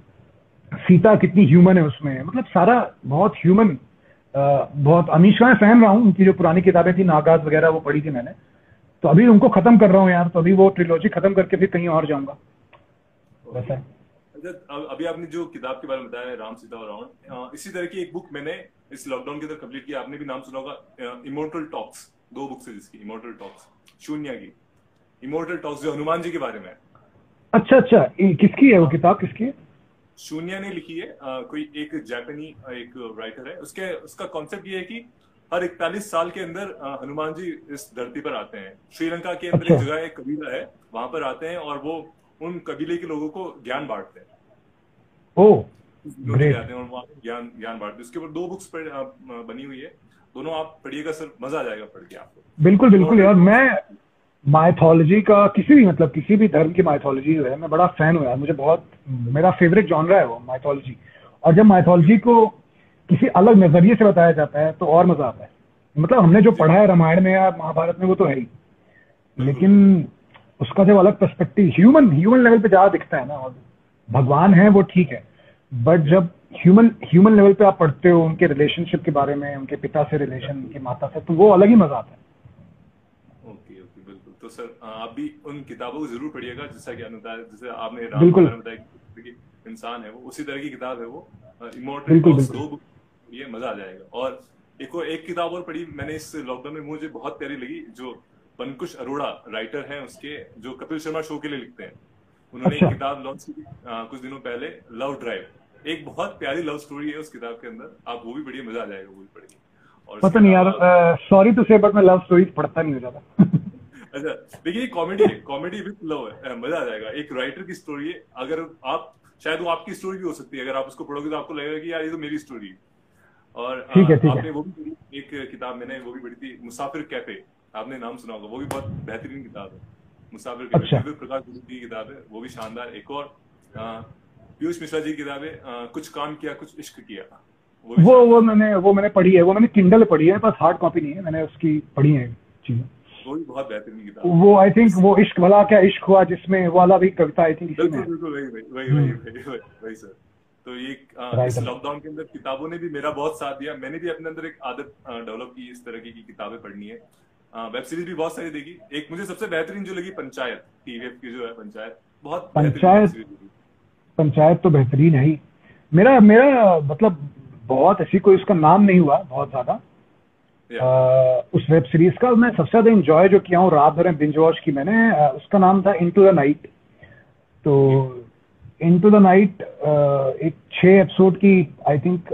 सीता कितनी ह्यूमन है उसमें। मतलब सारा बहुत ह्यूमन। बहुत अमीश का मैं फैन रहा हूँ, उनकी जो पुरानी किताबें थी नागाज वगैरह वो पढ़ी थी मैंने, तो अभी उनको खत्म कर रहा हूँ यार। तो अभी वो ट्रिलॉजी खत्म करके फिर कहीं और जाऊंगा, वैसा है। अच्छा, अभी आपने जो किताब के बारे में बताया राम सीता और रावण, इसी तरह की एक बुक मैंने इस लॉकडाउन के अंदर कंप्लीट किया, आपने भी नाम सुना होगा, इमोर्टल टॉक्स। 2 बुक्स है जिसकी, इमोर्टल टॉक्स, शून्य की इमोर्टल टॉक्स, जो हनुमान जी के बारे में है। अच्छा अच्छा, किसकी है वो किताब, किसकी है? शून्य ने लिखी है, कोई एक जापानी एक राइटर है। उसका कॉन्सेप्ट ये है कि हर 41 साल के अंदर हनुमान जी इस धरती पर आते हैं। श्रीलंका के अंदर एक जगह, एक कबीला है, वहां पर आते हैं और वो उन कबीले के लोगों को ज्ञान बांटते हैं। Oh great. आते हैं और वहाँ ज्ञान बांटते हैं। उसके ऊपर 2 बुक्स बनी हुई है, दोनों आप पढ़िएगा सर, मजा आ जाएगा पढ़ के आपको। बिल्कुल बिल्कुल यार, मैं माइथोलॉजी का किसी भी धर्म की माइथोलॉजी है, मैं बड़ा फैन हूँ यार, मुझे बहुत, मेरा फेवरेट जॉनरा है वो माइथोलॉजी। और जब माइथोलॉजी को किसी अलग नजरिए से बताया जाता है तो और मजा आता है। मतलब हमने जो पढ़ा है रामायण में या महाभारत में वो तो है ही, लेकिन उसका जब अलग पर्सपेक्टिव ह्यूमन लेवल पे ज्यादा दिखता है ना, और भगवान है वो ठीक है, बट जब ह्यूमन लेवल पे आप पढ़ते हो उनके रिलेशनशिप के बारे में, उनके पिता से रिलेशन, उनकी माता से, तो वो अलग ही मजा आता है। ओके ओके, बिल्कुल। तो सर आप भी उन किताबों को जरूर पढ़िएगा, जैसा कि जैसे आपने राम के बारे में बताया कि इंसान है वो, उसी तरह की किताब है वो, इमोर्टल टॉक्स। 2 बुक, ये मजा आ जाएगा। और एक किताब और पढ़ी मैंने इस लॉकडाउन में, मुझे बहुत प्यारी लगी, जो पंकज अरोड़ा राइटर हैं उसके, जो कपिल शर्मा शो के लिए लिखते हैं। उन्होंने एक किताब लॉन्च की कुछ दिनों पहले, लव ड्राइव। एक बहुत प्यारी लव स्टोरी है उस किताब के अंदर, आप वो भी पढ़िए, मजा आ जाएगा वो भी पढ़िए। और पता नहीं यार, सॉरी टू से, बट मैं लव स्टोरी पढ़ता नहीं हो ज्यादा। अच्छा देखिए, कॉमेडी विद लव है, मजा आ जाएगा। एक राइटर की स्टोरी है, अगर आप, शायद वो आपकी स्टोरी भी हो सकती है, अगर आप उसको पढ़ोगे तो आपको लगेगा कि यार ये तो मेरी स्टोरी है। और आपने वो भी पढ़ी, एक किताब मैंने वो भी पढ़ी थी, मुसाफिर कैफे, आपने नाम सुना होगा, वो भी बहुत बेहतरीन किताब है। मुसाफिर कैफे दिव्य प्रकाश की किताब है, वो भी शानदार। एक और पीयूष मिश्रा जी की किताब है, कुछ काम किया कुछ इश्क किया, वो मैंने पढ़ी है, वो मैंने किंडल पढ़ी है, बस हार्ड कॉपी नहीं है, मैंने उसकी पढ़ी है चीजें। वो भी बहुत बेहतरीन किताब। वो आई थिंक वो इश्क भला क्या इश्क हुआ, जिसमें वो वाला भी कविता आई थी इसी में। वही सर। तो ये इस लॉकडाउन के अंदर किताबों ने भी मेरा बहुत साथ दिया। मैंने भी अपने अंदर एक आदत डेवलप की इस तरह की किताबें पढ़नी है। वेब सीरीज भी बहुत सारी देखी। एक मुझे सबसे बेहतरीन जो लगी, पंचायत, टीवीएफ की जो है पंचायत, बहुत पंचायत तो बेहतरीन है ही। मेरा मतलब बहुत ऐसी कोई उसका नाम नहीं हुआ बहुत ज्यादा उस वेब सीरीज का। मैं सबसे ज्यादा एंजॉय जो किया हूँ, रात भर बिंज वॉच की मैंने, उसका नाम था इनटू द नाइट। तो इनटू द नाइट एक 6 एपिसोड की, आई थिंक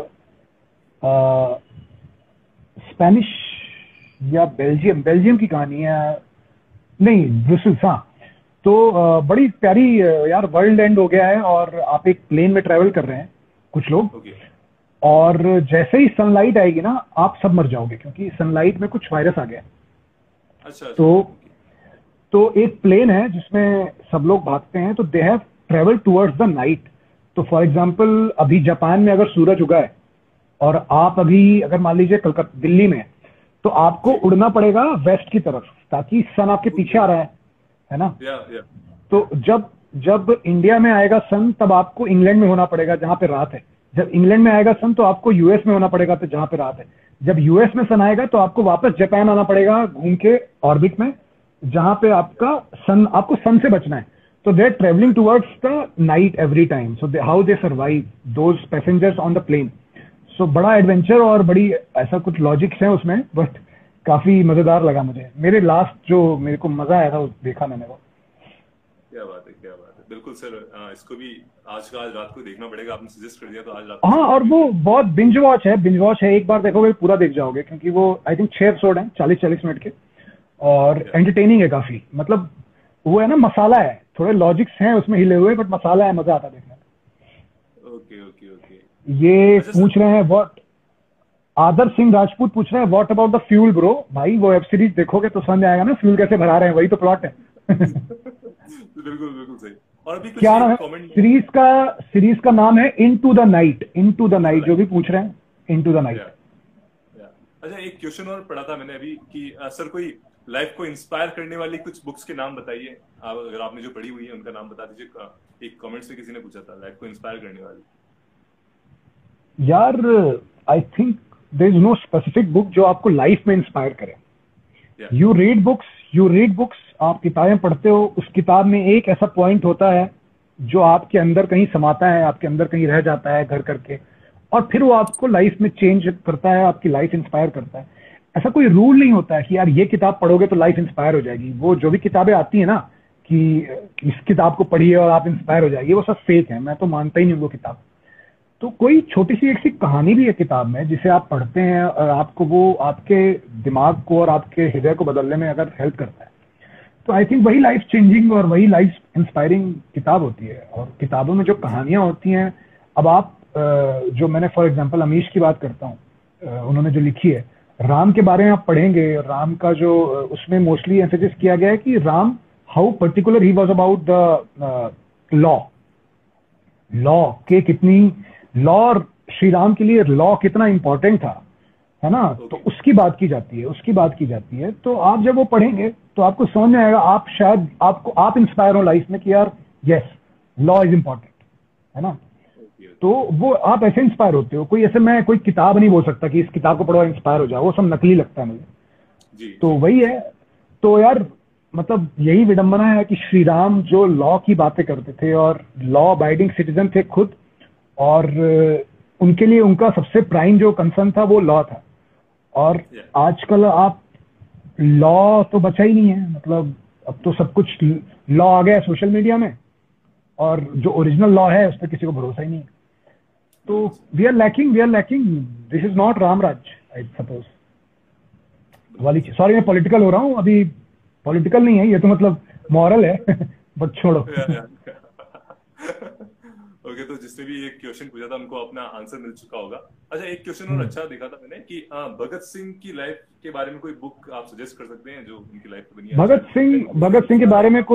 स्पेनिश या बेल्जियम की कहानी है, नहीं ब्रुसेल्स, हाँ। तो बड़ी प्यारी यार, वर्ल्ड एंड हो गया है और आप एक प्लेन में ट्रेवल कर रहे हैं कुछ लोग, और जैसे ही सनलाइट आएगी ना, आप सब मर जाओगे, क्योंकि सनलाइट में कुछ वायरस आ गया। अच्छा। तो एक प्लेन है जिसमें सब लोग भागते हैं, तो they have travel towards the night. तो फॉर एग्जांपल अभी जापान में अगर सूरज उगा है और आप अभी अगर मान लीजिए कलकत्ता दिल्ली में, तो आपको उड़ना पड़ेगा वेस्ट की तरफ, ताकि सन आपके पीछे आ रहा है ना। तो जब इंडिया में आएगा सन, तब आपको इंग्लैंड में होना पड़ेगा जहां पे रात है। जब इंग्लैंड में आएगा सन, तो आपको यूएस में होना पड़ेगा तो जहां पे रात है। जब यूएस में सन आएगा, तो आपको वापस जापान आना पड़ेगा घूम के ऑर्बिट में, जहां पे आपको सन से बचना है। तो they are travelling towards the night every time. So how they survive those passengers on the plane. So बड़ा एडवेंचर और बड़ी ऐसा कुछ लॉजिक्स हैं उसमें, बट काफी मजेदार लगा मुझे। मेरे लास्ट जो मेरे को मजा आया था वो देखा मैंने वो। क्या बात है, क्या बात है। बिल्कुल सर, इसको भी आज रात को देखना पड़ेगा। आपने सजेस्ट कर दिया तो आज रात को हाँ, और वो बहुत बिंज वॉच है, एक बार देखोगे पूरा देख जाओगे, क्योंकि वो आई थिंक 6 एपिसोड हैं 40-40 मिनट के, और एंटरटेनिंग है काफी। मतलब वो है ना, मसाला है, थोड़े लॉजिक्स हैं उसमें हिले हुए, बट मसाला है, मजा आता है देखने में। Okay okay okay. ये पूछ रहे हैं व्हाट, आदर सिंह राजपूत पूछ रहे हैं what about the fuel bro. भाई वो वेब सीरीज देखोगे तो समझ आएगा ना, फ्यूल कैसे भरा रहे हैं, वही तो प्लॉट है। बिल्कुल बिल्कुल सही। और अभी कुछ क्या नाम है कमेंट, सीरीज का नाम है into the night. Into the night जो भी पूछ रहे हैं, इनटू द नाइट। अच्छा, एक क्वेश्चन और पढ़ा था मैंने अभी कि सर कोई लाइफ को इंस्पायर करने वाली कुछ बुक्स के नाम बताइए। अगर आपने जो पढ़ी हुई है उनका नाम बता दीजिए। एक कमेंट्स में किसी ने पूछा था लाइफ को इंस्पायर करने वाली। यार I think there is no specific book जो आपको लाइफ में इंस्पायर करे। यू रीड बुक्स, आप किताबें पढ़ते हो, उस किताब में एक ऐसा पॉइंट होता है जो आपके अंदर कहीं समाता है, आपके अंदर कहीं रह जाता है घर करके, और फिर वो आपको लाइफ में चेंज करता है, आपकी लाइफ इंस्पायर करता है। ऐसा कोई रूल नहीं होता है कि यार ये किताब पढ़ोगे तो लाइफ इंस्पायर हो जाएगी। वो जो भी किताबें आती है ना कि इस किताब को पढ़िए और आप इंस्पायर हो जाएगी, वो सब फेक है। मैं तो मानता ही नहीं हूँ वो किताब। तो कोई छोटी सी एक सी कहानी भी है किताब में जिसे आप पढ़ते हैं और आपको वो आपके दिमाग को और आपके हृदय को बदलने में अगर हेल्प करता है, तो आई थिंक वही लाइफ चेंजिंग और वही लाइफ इंस्पायरिंग किताब होती है। और किताबों में जो कहानियां होती हैं, अब आप जो मैंने फॉर एग्जांपल अमीश की बात करता हूँ, उन्होंने जो लिखी है राम के बारे में, आप पढ़ेंगे राम का जो उसमें मोस्टली एम्फेसिस किया गया है कि Ram how particular he was about the law के कितनी लॉ, और श्री राम के लिए लॉ कितना इंपॉर्टेंट था, है ना। तो उसकी बात की जाती है। तो आप जब वो पढ़ेंगे तो आपको समझ में आएगा, आप शायद आप इंस्पायर हो लाइफ में कि यार यस लॉ इज इंपॉर्टेंट, है ना। तो वो आप ऐसे इंस्पायर होते हो। कोई ऐसे, मैं कोई किताब नहीं बोल सकता कि इस किताब को पढ़ो इंस्पायर हो जाओ, वो सब नकली लगता है मुझे। तो वही है। तो यार मतलब यही विडंबना है कि श्री राम जो लॉ की बातें करते थे और लॉ अबाइडिंग सिटीजन थे खुद, और उनके लिए उनका सबसे प्राइम जो कंसर्न था वो लॉ था। और आजकल आप लॉ तो बचा ही नहीं है, मतलब अब तो सब कुछ लॉ आ गया है सोशल मीडिया में, और जो ओरिजिनल लॉ है उस पर किसी को भरोसा ही नहीं है। तो we are lacking, this is not Ramraj I suppose वाली चीज। सॉरी मैं पॉलिटिकल हो रहा हूँ, अभी पॉलिटिकल नहीं है ये तो, मतलब मॉरल है बट छोड़ो। ओके, तो जिसने भी एक क्वेश्चन पूछा था उनको अपना आंसर मिल चुका होगा। अच्छा, एक क्वेश्चन और अच्छा देखा था मैंने कि भगत सिंह की लाइफ के बारे में कोई बुक आप सजेस्ट कर सकते हैं जो उनकी लाइफ में बनी है। भगत सिंह के बारे में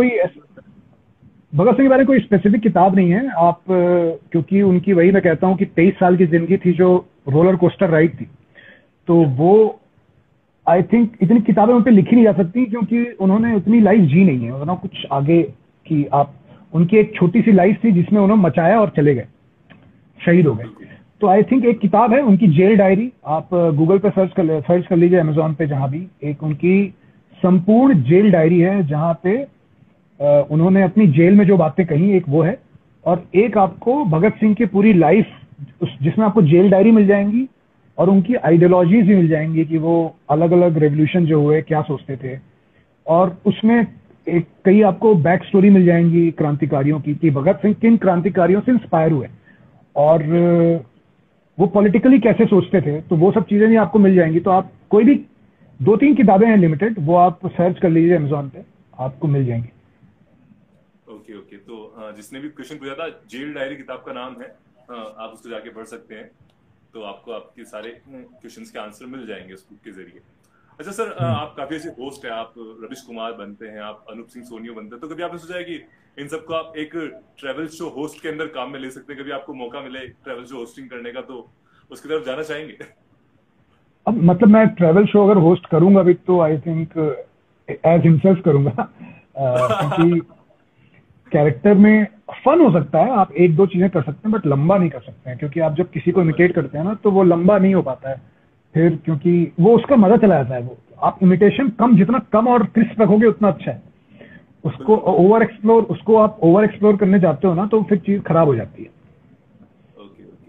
कोई स्पेसिफिक किताब नहीं है आप, क्योंकि उनकी वही मैं कहता हूँ कि 23 साल की जिंदगी थी जो रोलर कोस्टर राइड थी। तो वो आई थिंक इतनी किताबें उन पर लिखी नहीं जा सकती, क्योंकि उन्होंने उतनी लाइफ जी नहीं है, उन्होंने कुछ आगे की आप, उनकी एक छोटी सी लाइफ थी जिसमें उन्होंने मचाया और चले गए, शहीद हो गए। तो आई थिंक एक किताब है उनकी जेल डायरी, आप गूगल पे सर्च कर लीजिए, अमेजोन पे, जहां भी एक उनकी संपूर्ण जेल डायरी है जहां पे उन्होंने अपनी जेल में जो बातें कही, एक वो है। और एक आपको भगत सिंह की पूरी लाइफ जिसमें आपको जेल डायरी मिल जाएंगी और उनकी आइडियोलॉजीज भी मिल जाएंगी कि वो अलग अलग रेवोल्यूशन जो हुए क्या सोचते थे, और उसमें कई आपको बैक स्टोरी मिल जाएंगी क्रांतिकारियों की कि भगत सिंह किन क्रांतिकारियों से इंस्पायर हुए और वो पॉलिटिकली कैसे सोचते थे। तो वो सब चीजें भी आपको मिल जाएंगी। तो आप कोई भी 2-3 किताबें हैं लिमिटेड, वो आप सर्च कर लीजिए अमेजोन पे, आपको मिल जाएंगी। ओके, तो जिसने भी क्वेश्चन पूछा था, जेल डायरी किताब का नाम है, आप उसको जाके पढ़ सकते हैं। तो आपको आपके सारे क्वेश्चंस के आंसर मिल जाएंगे उस बुक के जरिए। अच्छा सर, आप काफी अच्छे होस्ट हैं, आप रविश कुमार बनते हैं, आप अनूप सिंह सोनियो बनते हैं, तो कभी आपने सोचा है कि इन सबको आप एक ट्रैवल शो होस्ट के अंदर काम में ले सकते हैं? कभी आपको मौका मिले ट्रैवल शो होस्टिंग करने का तो उसकी तरफ जाना चाहेंगे? अब मतलब मैं ट्रैवल शो अगर होस्ट करूंगा भी तो आई थिंक एज हिमसेल्फ करूंगा, क्योंकि कैरेक्टर में फन हो सकता है, आप 1-2 चीजें कर सकते हैं बट लंबा नहीं कर सकते हैं, क्योंकि आप जब किसी को इमिटेट करते हैं ना तो वो लंबा नहीं हो पाता है फिर, क्योंकि वो उसका मजा चला जाता है। वो आप इमिटेशन जितना कम और क्रिस्प रखोगे उतना अच्छा है। उसको आप ओवर एक्सप्लोर करने जाते हो ना तो फिर चीज खराब हो जाती है। ओके,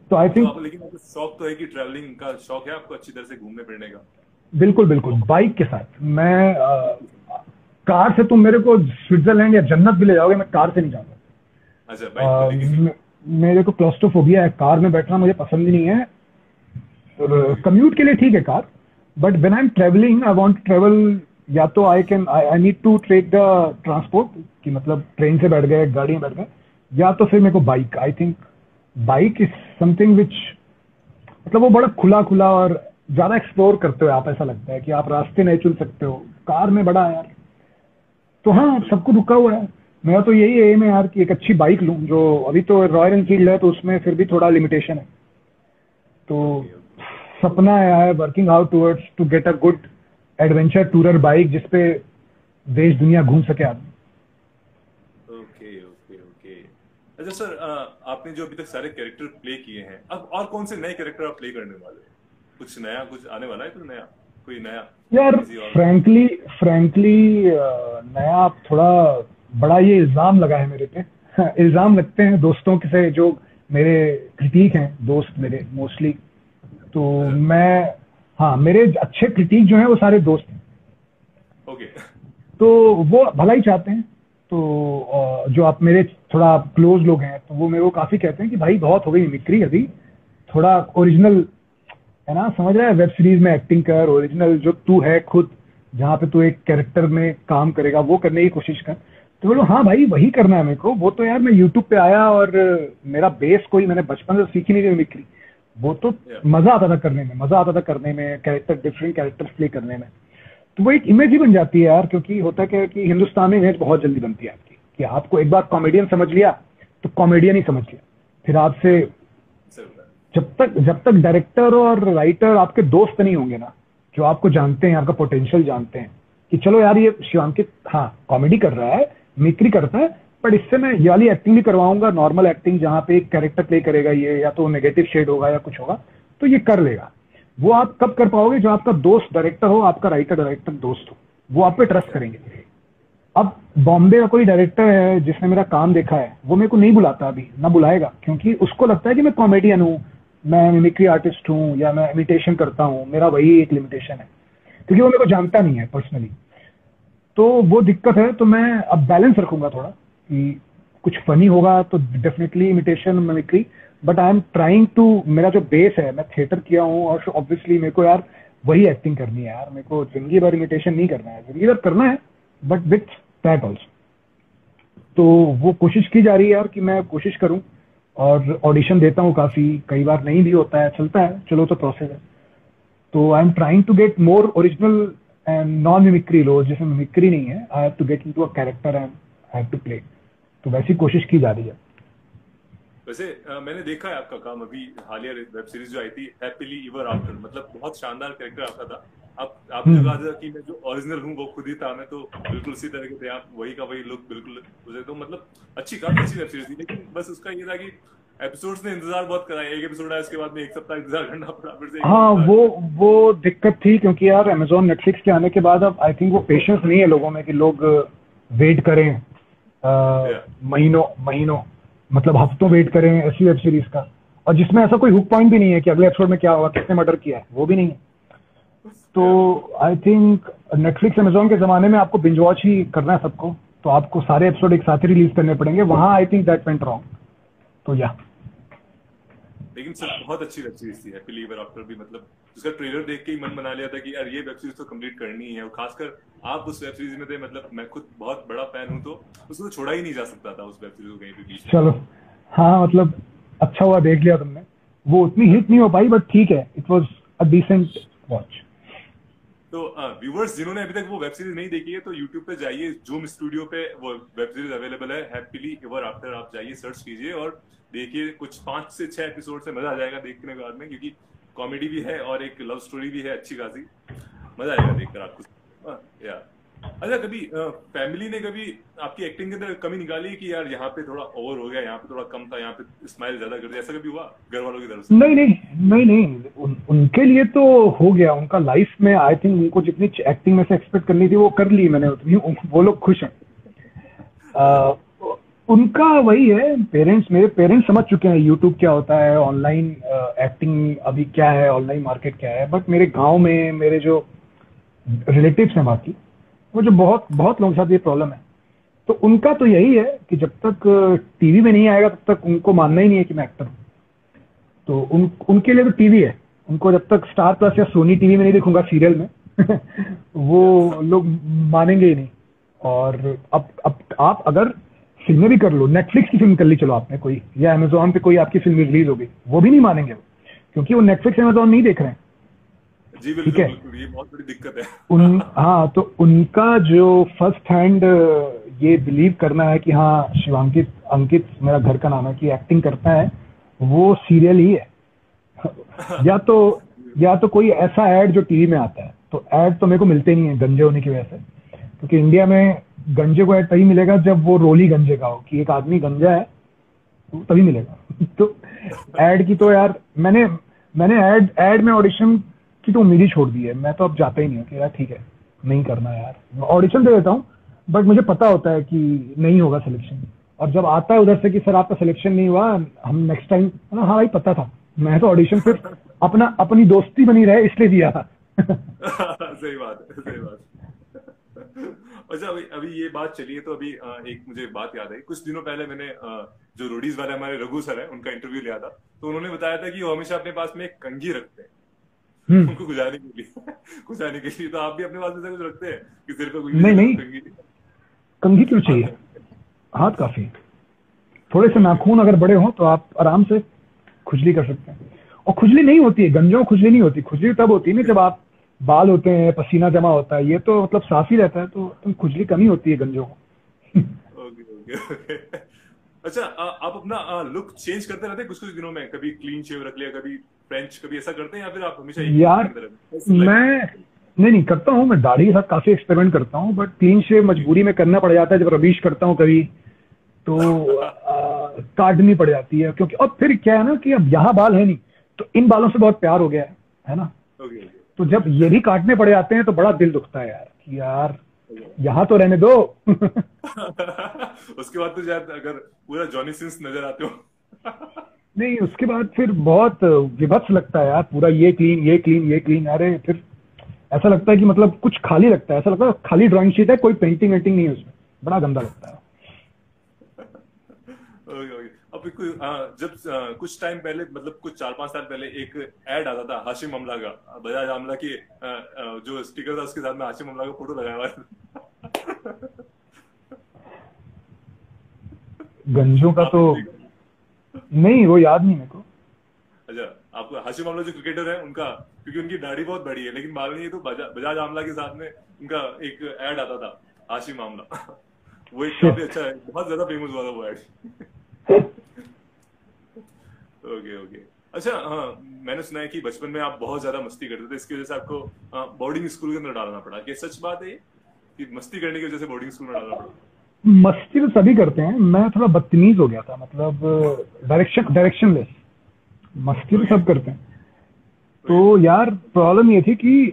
तो आई तो थिंक आप, लेकिन आपको शौक तो है कि ट्रैवलिंग का शौक है आपको अच्छी तरह से घूमने फिरने का? बिल्कुल बिल्कुल बाइक के साथ मैं कार से तुम मेरे को स्विट्जरलैंड या जन्नत भी ले जाओगे, मैं कार से नहीं जाऊंगा। अच्छा, बाइक को लेके नहीं। मेरे को क्लॉस्ट्रोफोबिया है, कार में बैठना मुझे पसंद ही नहीं है। कम्यूट के लिए ठीक है car, but when I am travelling I want to travel, या तो I need to take the transport, कि मतलब ट्रेन से बैठ गए, गाड़ी में बैठ गए, या तो फिर मेरे को bike. I think bike is something which, मतलब वो बड़ा खुला खुला और ज्यादा एक्सप्लोर करते हो आप, ऐसा लगता है कि आप रास्ते नहीं चुन सकते हो। कार में बड़ा है यार। तो हाँ, सबको रुका हुआ है। मेरा तो यही एम है यार कि एक अच्छी बाइक लूं, जो अभी तो रॉयल एनफील्ड है तो उसमें फिर भी थोड़ा लिमिटेशन है। तो सपना है यार, working out towards to get a good adventure tourer bike जिसपे देश दुनिया घूम सके आदमी। Okay okay okay. अच्छा सर, आपने जो अभी तक सारे कैरेक्टर प्ले किए हैं, अब और कौन से नए कैरेक्टर आप प्ले करने वाले हैं? कुछ नया, कुछ आने वाला है, कुछ नया, कोई नया यार किसी और? फ्रैंकली नया थोड़ा बड़ा ये इल्जाम लगा है मेरे पे। इल्जाम लगते हैं दोस्तों के से, जो मेरे क्रिटिक हैं, दोस्त मेरे मोस्टली। तो मैं, हाँ, मेरे अच्छे क्रिटिक जो हैं वो सारे दोस्त हैं। ओके। तो वो भला ही चाहते हैं। तो जो आप मेरे थोड़ा क्लोज लोग हैं, तो वो मेरे को काफी कहते हैं कि भाई बहुत हो गई मिमिक्री, अभी थोड़ा ओरिजिनल, है ना, समझ रहा है, वेब सीरीज में एक्टिंग कर, ओरिजिनल जो तू है खुद, जहाँ पे तू एक कैरेक्टर में काम करेगा वो करने की कोशिश कर। तो बोलो हाँ भाई वही करना है मेरे को। वो तो यार मैं यूट्यूब पे आया और मेरा बेस कोई मैंने बचपन से सीखी नहीं थी मिमिक्री। वो तो मजा आता था करने में, मजा आता था करने में, कैरेक्टर, डिफरेंट कैरेक्टर्स प्ले करने में। तो वो एक इमेज ही बन जाती है यार, क्योंकि होता क्या है कि हिंदुस्तान में इमेज बहुत जल्दी बनती है आपकी, कि आपको एक बार कॉमेडियन समझ लिया तो कॉमेडियन ही समझ लिया। फिर आपसे जब तक डायरेक्टर और राइटर आपके दोस्त नहीं होंगे ना, जो आपको जानते हैं, आपका पोटेंशियल जानते हैं कि चलो यार ये शिवांकित हाँ कॉमेडी कर रहा है, मिमिक्री करता है, बट इससे मैं ये वाली एक्टिंग भी करवाऊंगा, नॉर्मल एक्टिंग जहाँ पे एक कैरेक्टर प्ले करेगा ये, या तो नेगेटिव शेड होगा या कुछ होगा, तो ये कर लेगा। वो आप कब कर पाओगे? जो आपका दोस्त डायरेक्टर हो, आपका डायरेक्टर दोस्त हो, वो आप पे ट्रस्ट करेंगे। अब बॉम्बे का कोई डायरेक्टर है जिसने मेरा काम देखा है, वो मेरे को नहीं बुलाता अभी, ना बुलाएगा, क्योंकि उसको लगता है कि मैं कॉमेडियन हूँ, मैं मिमिक्री आर्टिस्ट हूँ, या मैं इमिटेशन करता हूँ, मेरा वही एक लिमिटेशन है, क्योंकि वो मेरे को जानता नहीं है पर्सनली। तो वो दिक्कत है। तो मैं अब बैलेंस रखूंगा थोड़ा, कि कुछ फनी होगा तो definitely imitation, mimicry, but I am trying to, मेरा जो बेस है, मैं थिएटर किया हूँ और ऑब्वियसली मेरे को यार वही एक्टिंग करनी है यार, मेरे को जिंदगी भर इमिटेशन नहीं करना है, जिंदगी भर करना है बट विथ दैट ऑल्सो। तो वो कोशिश की जा रही है यार कि मैं कोशिश करूं, और ऑडिशन देता हूँ काफी, कई बार नहीं भी होता है, चलता है, चलो तो प्रोसेस है। तो I am trying to get more original and non mimicry role, जिसमें मिमिक्री नहीं है, I have to get into a character and I have to play. तो वैसी कोशिश की जा रही है। वैसे मैंने देखा है आपका काम, अभी हालिया वेब सीरीज जो आई थी हैप्पीली एवर आफ्टर, मतलब बहुत शानदार कैरेक्टर आपका था। आपने कहा था कि मैं जो ओरिजिनल हूँ वो खुद ही था, मैं तो बिल्कुल उसी तरह के थे, आप वही का वही लुक बिल्कुल उसे, तो मतलब काफी अच्छी वेब सीरीज थी। लेकिन बस उसका ये था कि एपिसोड्स ने इंतजार बहुत कराया, एक एपिसोड आया उसके बाद में एक सप्ताह इंतजार करना पड़ा फिर से। हाँ, वो दिक्कत थी, क्योंकि यार अमेजोन नेटफ्लिक्स के आने के बाद अब आई थिंक वो पेशेंस नहीं है लोगों में कि लोग वेट करें महीनों, मतलब हफ्तों वेट करें ऐसी वेब सीरीज का, और जिसमें ऐसा कोई हुक पॉइंट भी नहीं है कि अगले एपिसोड में क्या होगा, किसने मर्डर किया है, वो भी नहीं है। तो आई थिंक नेटफ्लिक्स अमेजोन के जमाने में आपको बिंज वॉच ही करना है सबको, तो आपको सारे एपिसोड एक साथ ही रिलीज करने पड़ेंगे, वहां I think that went wrong. तो या लेकिन सर बहुत अच्छी वेब सीरीज थी हैप्पीली एवर आफ्टर भी, मतलब उसका ट्रेलर देख के ही मन बना लिया था कि यार ये वेब सीरीज तो कंप्लीट करनी ही है, और खासकर आप उस वेब सीरीज में थे, मतलब मैं खुद बहुत बड़ा फैन हूं, तो उसको छोड़ा ही नहीं जा सकता था उस वेब सीरीज को कहीं भी बीच में। चलो हाँ, मतलब अच्छा हुआ देख लिया तुमने। वो उतनी हिट नहीं हो पाई, बट ठीक है, it was a decent watch. तो व्यूअर्स जिन्होंने अभी तक वो वेब सीरीज नहीं देखी है, तो यूट्यूब पे जाइए, जूम स्टूडियो पे वो वेब सीरीज अवेलेबल है हैप्पीली एवर आफ्टर, आप जाइए सर्च कीजिए और देखिए, कुछ 5 से 6 एपिसोड से मजा आ जाएगा देखने के बाद में, क्योंकि कॉमेडी भी है और एक लव स्टोरी भी है अच्छी खासी, मजा आएगा देखकर आपको। या अच्छा, कभी फैमिली ने कभी आपकी एक्टिंग के अंदर कमी निकाली कि यार यहाँ पे थोड़ा ओवर हो गया, यहाँ पे थोड़ा कम था, यहाँ पे स्माइल ज्यादा कर दिया, ऐसा कभी हुआ घर वालों की तरफ से? नहीं, उनके लिए तो हो गया, उनका लाइफ में आई थिंक उनको जितनी एक्टिंग में से एक्सपेक्ट करनी थी वो कर ली मैंने उतनी, वो लोग खुश हैं। उनका वही है, पेरेंट्स, मेरे पेरेंट्स समझ चुके हैं यूट्यूब क्या होता है, ऑनलाइन एक्टिंग अभी क्या है, ऑनलाइन मार्केट क्या है। बट मेरे गांव में मेरे जो रिलेटिव्स हैं बाकी, वो जो बहुत बहुत लोगों के साथ ये प्रॉब्लम है। तो उनका तो यही है कि जब तक टीवी में नहीं आएगा तब तक उनको मानना ही नहीं है कि मैं एक्टर हूँ। तो उनके लिए तो टीवी है। उनको जब तक स्टार प्लस या सोनी टीवी में नहीं देखूंगा सीरियल में वो लोग मानेंगे ही नहीं। और अब आप अगर फिल्में भी कर लो, नेटफ्लिक्स की फिल्म कर ली चलो आपने कोई, या अमेजोन पे कोई आपकी फिल्म रिलीज हो गई, वो भी नहीं मानेंगे वो, क्योंकि वो नेटफ्लिक्स अमेजोन नहीं देख रहे हैं। जी ठीक बिल्कुल है। बिल्कुल, ये बहुत बड़ी दिक्कत है। हाँ, तो उनका जो फर्स्ट हैंड ये बिलीव करना है कि हाँ शिवांकित, अंकित मेरा घर का नाम है, कि एक्टिंग करता है, वो सीरियल ही है। या तो कोई ऐसा ऐड जो टीवी में आता है, तो ऐड तो मेरे को मिलते नहीं है गंजे होने की वजह से, क्योंकि इंडिया में गंजे को ऐड तभी मिलेगा जब वो रोल ही गंजे का हो, कि एक आदमी गंजा है, तो तभी मिलेगा। तो ऐड की तो यार मैंने ऐड में ऑडिशन की तो उम्मीद ही छोड़ दी है। मैं तो अब जाता ही नहीं हूँ कि यार ठीक है, नहीं करना यार। ऑडिशन दे देता हूँ, बट मुझे पता होता है कि नहीं होगा सिलेक्शन। और जब आता है उधर से कि सर आपका सिलेक्शन नहीं हुआ, हम नेक्स्ट टाइम, हाँ भाई पता था, मैं तो ऑडिशन सिर्फ अपनी दोस्ती बनी रहे इसलिए दिया था। सही बात है, सही बात है। अच्छा, अभी ये बात चली है तो अभी एक मुझे बात याद आई। कुछ दिनों पहले मैंने जो रोडीज वाले हमारे रघु सर है, उनका इंटरव्यू लिया था। तो उन्होंने बताया था कि वो हमेशा अपने पास में एक कंघी रखते हैं उनको गुजारने के लिए। गुजारने के लिए तो आप भी अपने पास में कुछ रखते हैं कि सिर पे नहीं, कंघी? कंघी क्यों चाहिए? हाथ काफी। थोड़े से नाखून अगर बड़े हों तो आप आराम से खुजली कर सकते हैं। और खुजली नहीं होती है, गंजों में खुजली नहीं होती। खुजली तब होती है ना जब आप बाल होते हैं, पसीना जमा होता है, ये तो मतलब साफ ही रहता है, तो खुजली कम ही होती है गंजों को। Okay okay okay. अच्छा, आप अपना लुक चेंज करते रहते हैं कुछ कुछ दिनों में? कभी क्लीन शेव रख लिया, कभी फ्रेंच, कभी ऐसा करते हैं, या फिर आप हमेशा एक ही यार करते रहते हैं? मैं नहीं करता हूँ, मैं दाढ़ी के साथ काफी एक्सपेरिमेंट करता हूँ, बट क्लीन शेव मजबूरी में करना पड़ जाता है। जब रबिश करता हूँ कभी तो काटनी पड़ जाती है, क्योंकि और फिर क्या है ना कि अब यहाँ बाल है नहीं, तो इन बालों से बहुत प्यार हो गया है ना। Okay okay. तो जब ये भी काटने पड़ जाते हैं तो बड़ा दिल दुखता है यार, कि यार यहाँ तो रहने दो। उसके बाद तो शायद अगर पूरा जॉनी सिंस नजर आते हो। नहीं, उसके बाद फिर बहुत विभत्स लगता है यार, पूरा ये क्लीन ये क्लीन ये क्लीन। अरे फिर ऐसा लगता है कि मतलब कुछ खाली लगता है, ऐसा लगता है खाली ड्राइंग शीट है, कोई पेंटिंग वेंटिंग नहीं है उसमें, बड़ा गंदा लगता है। Okay okay. अब जब कुछ टाइम पहले, मतलब कुछ 4-5 साल पहले, एक एड आता था हाशिम अमला का, बजाज आमला की जो स्टिकर था उसके साथ में हाशिम अमला का फोटो लगाया हुआ था। गंजों का तो नहीं, वो याद नहीं मेरे को। अच्छा, आपको हाशिम अमला जो क्रिकेटर है उनका, क्योंकि उनकी दाढ़ी बहुत बड़ी है लेकिन बाल नहीं है, तो बजाज आमला के साथ में उनका एक एड आता था हाशिम आमला। वो एक काफी अच्छा है, बहुत ज्यादा फेमस हुआ था वो एड। Okay okay. अच्छा, हाँ, मैंने सुना है कि बचपन में आप बहुत ज्यादा मस्ती करते थे, इसकी वजह से आपको बोर्डिंग स्कूल के अंदर डालना पड़ा। क्या सच बात है ये कि मस्ती करने की वजह से बोर्डिंग स्कूल में डालना पड़ा? मस्ती तो सभी करते हैं, मैं थोड़ा बदतमीज हो गया था, मतलब डायरेक्शनलेस। मस्ती तो सब करते हैं। तो यार प्रॉब्लम ये थी कि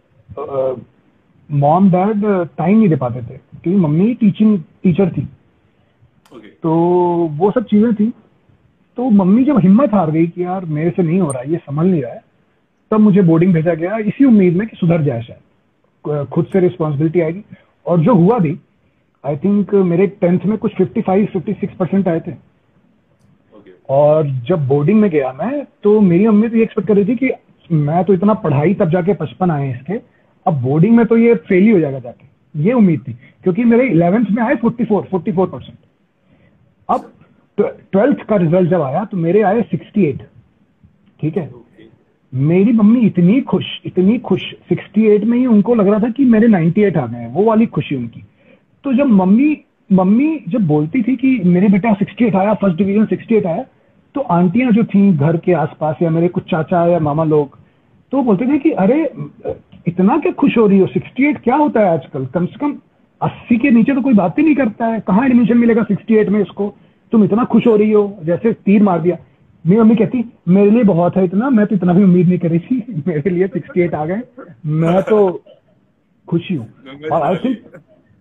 मॉम डैड टाइम नहीं दे पाते थे, क्योंकि मम्मी टीचर थी। तो वो सब चीजें थी। तो मम्मी जब हिम्मत हार गई कि यार मेरे से नहीं हो रहा है, ये संभल नहीं रहा है, तब मुझे बोर्डिंग भेजा गया, इसी उम्मीद में कि सुधर जाए, शायद खुद से रिस्पॉन्सिबिलिटी आएगी। और जो हुआ भी, आई थिंक मेरे 10th में कुछ 55-56% आए थे। और जब बोर्डिंग में गया मैं, तो मेरी मम्मी तो ये एक्सपेक्ट कर रही थी कि मैं तो इतना पढ़ाई तब जाके 55 आए इसके, अब बोर्डिंग में तो ये फेल ही हो जाएगा जाके, ये उम्मीद थी। क्योंकि मेरे 11th में आए 44%। अब 12th का रिजल्ट जब आया तो मेरे आए 68। ठीक है। मेरी मम्मी इतनी खुश 68 में ही उनको लग रहा था कि मेरे 98 आ गए, वो वाली खुशी उनकी। तो जब मम्मी जब बोलती थी कि मेरे बेटा 68 आया, फर्स्ट डिवीजन 68 आया, तो आंटियां जो थी घर के आसपास, या मेरे कुछ चाचा या मामा लोग, तो बोलते थे कि अरे इतना क्या खुश हो रही हो, 68 क्या होता है आजकल, कम से कम 80 के नीचे तो कोई बात ही नहीं करता है, कहाँ एडमिशन मिलेगा 68 में इसको, तुम इतना खुश हो रही हो, जैसे तीर मार दिया। मेरी मम्मी कहती मेरे लिए बहुत है इतना, मैं तो इतना भी उम्मीद नहीं करी थी, मेरे लिए 68 आ गए, मैं तो खुशी हूँ। और आई थिंक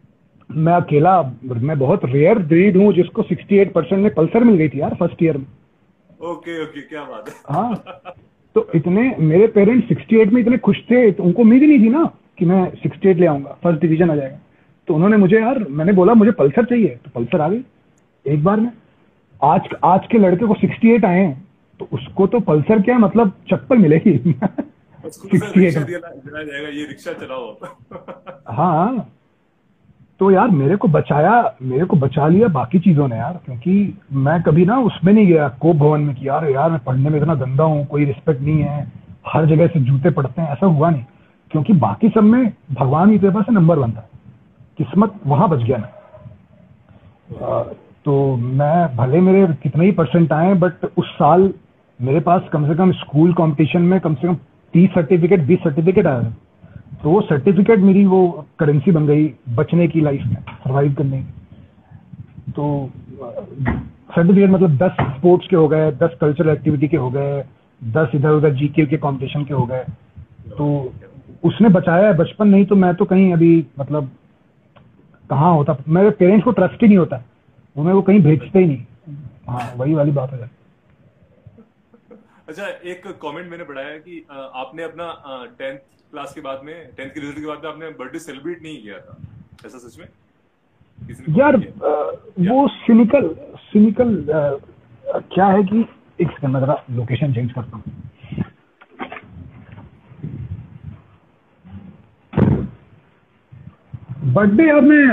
मैं अकेला, मैं बहुत रेयर ब्रीड हूँ जिसको 68% में पल्सर मिल गई थी यार फर्स्ट ईयर में। ओके ओके, क्या बात हाँ, है। तो इतने मेरे पेरेंट्स 68 में इतने खुश थे, तो उनको उम्मीद ही नहीं थी ना कि मैं 68 ले आऊंगा, फर्स्ट डिवीजन आ जाएगा। तो उन्होंने मुझे यार, मैंने बोला मुझे पल्सर चाहिए, तो पल्सर आ गई एक बार में। आज आज के लड़के को 68 आए हैं, तो उसको तो पल्सर क्या मतलब चप्पल मिलेगी। स्कूल से 68 रिक्शा में। दिया जाएगा, ये रिक्शा चलाओ। हाँ, तो यार मेरे को बचा लिया बाकी चीजों ने यार, क्योंकि मैं कभी ना उसमें नहीं गया कोप भवन में कि यार यार मैं पढ़ने में इतना गंदा हूँ, कोई रिस्पेक्ट नहीं है, हर जगह से जूते पड़ते हैं, ऐसा हुआ नहीं। क्योंकि बाकी सब में भगवान की कृपा से नंबर 1 था, किस्मत वहां बच गया मैं। तो मैं भले मेरे कितने ही परसेंट आए, बट उस साल मेरे पास कम से कम स्कूल कंपटीशन में कम से कम 30 सर्टिफिकेट 20 सर्टिफिकेट आया था। तो वो सर्टिफिकेट मेरी वो करेंसी बन गई बचने की, लाइफ में सर्वाइव करने की। तो सर्टिफिकेट मतलब 10 स्पोर्ट्स के हो गए, 10 कल्चरल एक्टिविटी के हो गए, 10 इधर उधर जीके के कंपटीशन के हो गए। तो उसने बचाया है बचपन, नहीं तो मैं तो कहीं अभी मतलब कहाँ होता। मेरे पेरेंट्स को ट्रस्ट ही नहीं होता, वो मेरे को कहीं भेजते ही नहीं। हाँ, वही वाली बात है। अच्छा, एक कमेंट मैंने पढ़ा है कि आपने अपना 10th क्लास के बाद में, 10th के रिजल्ट के बाद में आपने बर्थडे सेलिब्रेट नहीं किया था, ऐसा सच में? किसी ने यार comment किया? वो सिनिकल क्या है कि एक सेकंड में जरा लोकेशन चेंज करता हूँ। बर्थडे यार मैं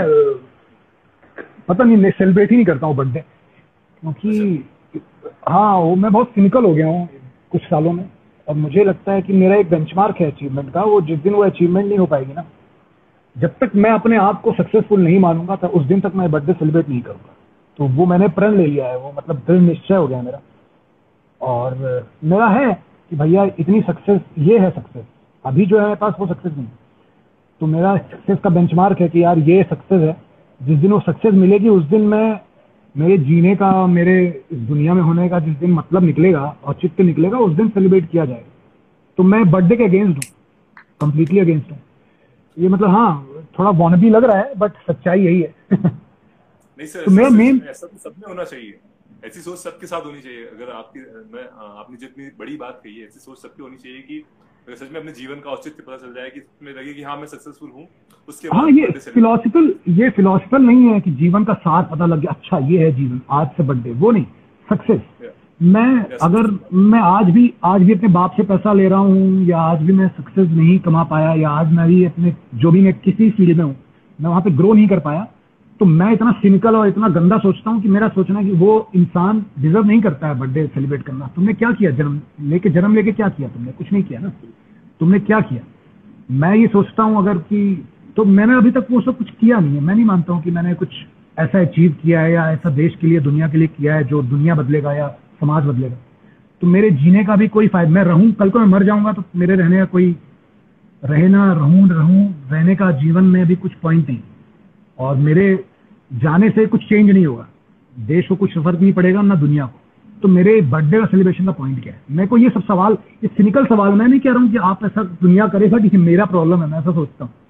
पता नहीं सेलिब्रेट ही नहीं करता हूँ बर्थडे, क्योंकि हाँ वो मैं बहुत सिनिकल हो गया हूँ कुछ सालों में। और मुझे लगता है कि मेरा एक बेंचमार्क है अचीवमेंट का, वो जिस दिन वो अचीवमेंट नहीं हो पाएगी ना, जब तक मैं अपने आप को सक्सेसफुल नहीं मानूंगा तब उस दिन तक मैं बर्थडे सेलिब्रेट नहीं करूंगा। तो वो मैंने प्रण ले लिया है, वो मतलब दृढ़ निश्चय हो गया मेरा। और मेरा है कि भैया इतनी सक्सेस, ये है सक्सेस, अभी जो है मेरे पास वो सक्सेस नहीं। तो मेरा सक्सेस का बेंचमार्क है कि यार ये सक्सेस है, जिस दिन वो सक्सेस मिलेगी उस दिन मैं, मेरे जीने का, मेरे इस दुनिया में होने का जिस दिन मतलब निकलेगा, औचित्य निकलेगा, उस दिन सेलिब्रेट किया जाएगा। तो मैं बर्थडे के अगेंस्ट हूँ, कंप्लीटली अगेंस्ट हूँ। ये मतलब हाँ थोड़ा वॉनबी लग रहा है, बट सच्चाई यही है। नहीं सर, तो मेरा मेन, ऐसा तो सब में होना चाहिए, ऐसी सोच सबके साथ होनी चाहिए। अगर आपकी आपने जितनी बड़ी बात कही है, ऐसी सोच सबकी होनी चाहिए कि अगर सच में अपने जीवन का औचित्य पता चल जाए, कि तुम्हें लगे कि हाँ मैं सक्सेसफुल हूँ, उसके हाँ बाद ये फिलोसफिकल नहीं है कि जीवन का सार पता लग गया, अच्छा ये है जीवन, आज से बर्थडे, वो नहीं सक्सेस। मैं अगर मैं आज भी अपने बाप से पैसा ले रहा हूँ, या आज भी मैं सक्सेस नहीं कमा पाया, या आज मैं भी अपने जो भी मैं किसी फील्ड में हूँ मैं वहां पे ग्रो नहीं कर पाया, तो मैं इतना सिनिकल और इतना गंदा सोचता हूँ कि मेरा सोचना है कि वो इंसान डिजर्व नहीं करता है बर्थडे सेलिब्रेट करना। तुमने क्या किया, जन्म लेके क्या किया तुमने? कुछ नहीं किया ना। तुमने क्या किया? मैं ये सोचता हूँ अगर कि, तो मैंने अभी तक वो सब कुछ किया नहीं है। मैं नहीं मानता हूँ कि मैंने कुछ ऐसा अचीव किया है, या ऐसा देश के लिए, दुनिया के लिए किया है जो दुनिया बदलेगा या समाज बदलेगा। तो मेरे जीने का भी कोई फायदा, मैं रहूं, कल को मैं मर जाऊंगा तो मेरे रहने का कोई, रहे ना रहूं रहने का जीवन में भी कुछ पॉइंट नहीं। और मेरे जाने से कुछ चेंज नहीं होगा, देश को कुछ फर्क नहीं पड़ेगा ना दुनिया को। तो मेरे बर्थडे का सेलिब्रेशन का पॉइंट क्या है? मेरे को ये सब सवाल, ये सिनिकल सवाल, मैं नहीं कह रहा हूँ कि आप ऐसा दुनिया करेगा कि मेरा प्रॉब्लम है, मैं ऐसा सोचता हूँ।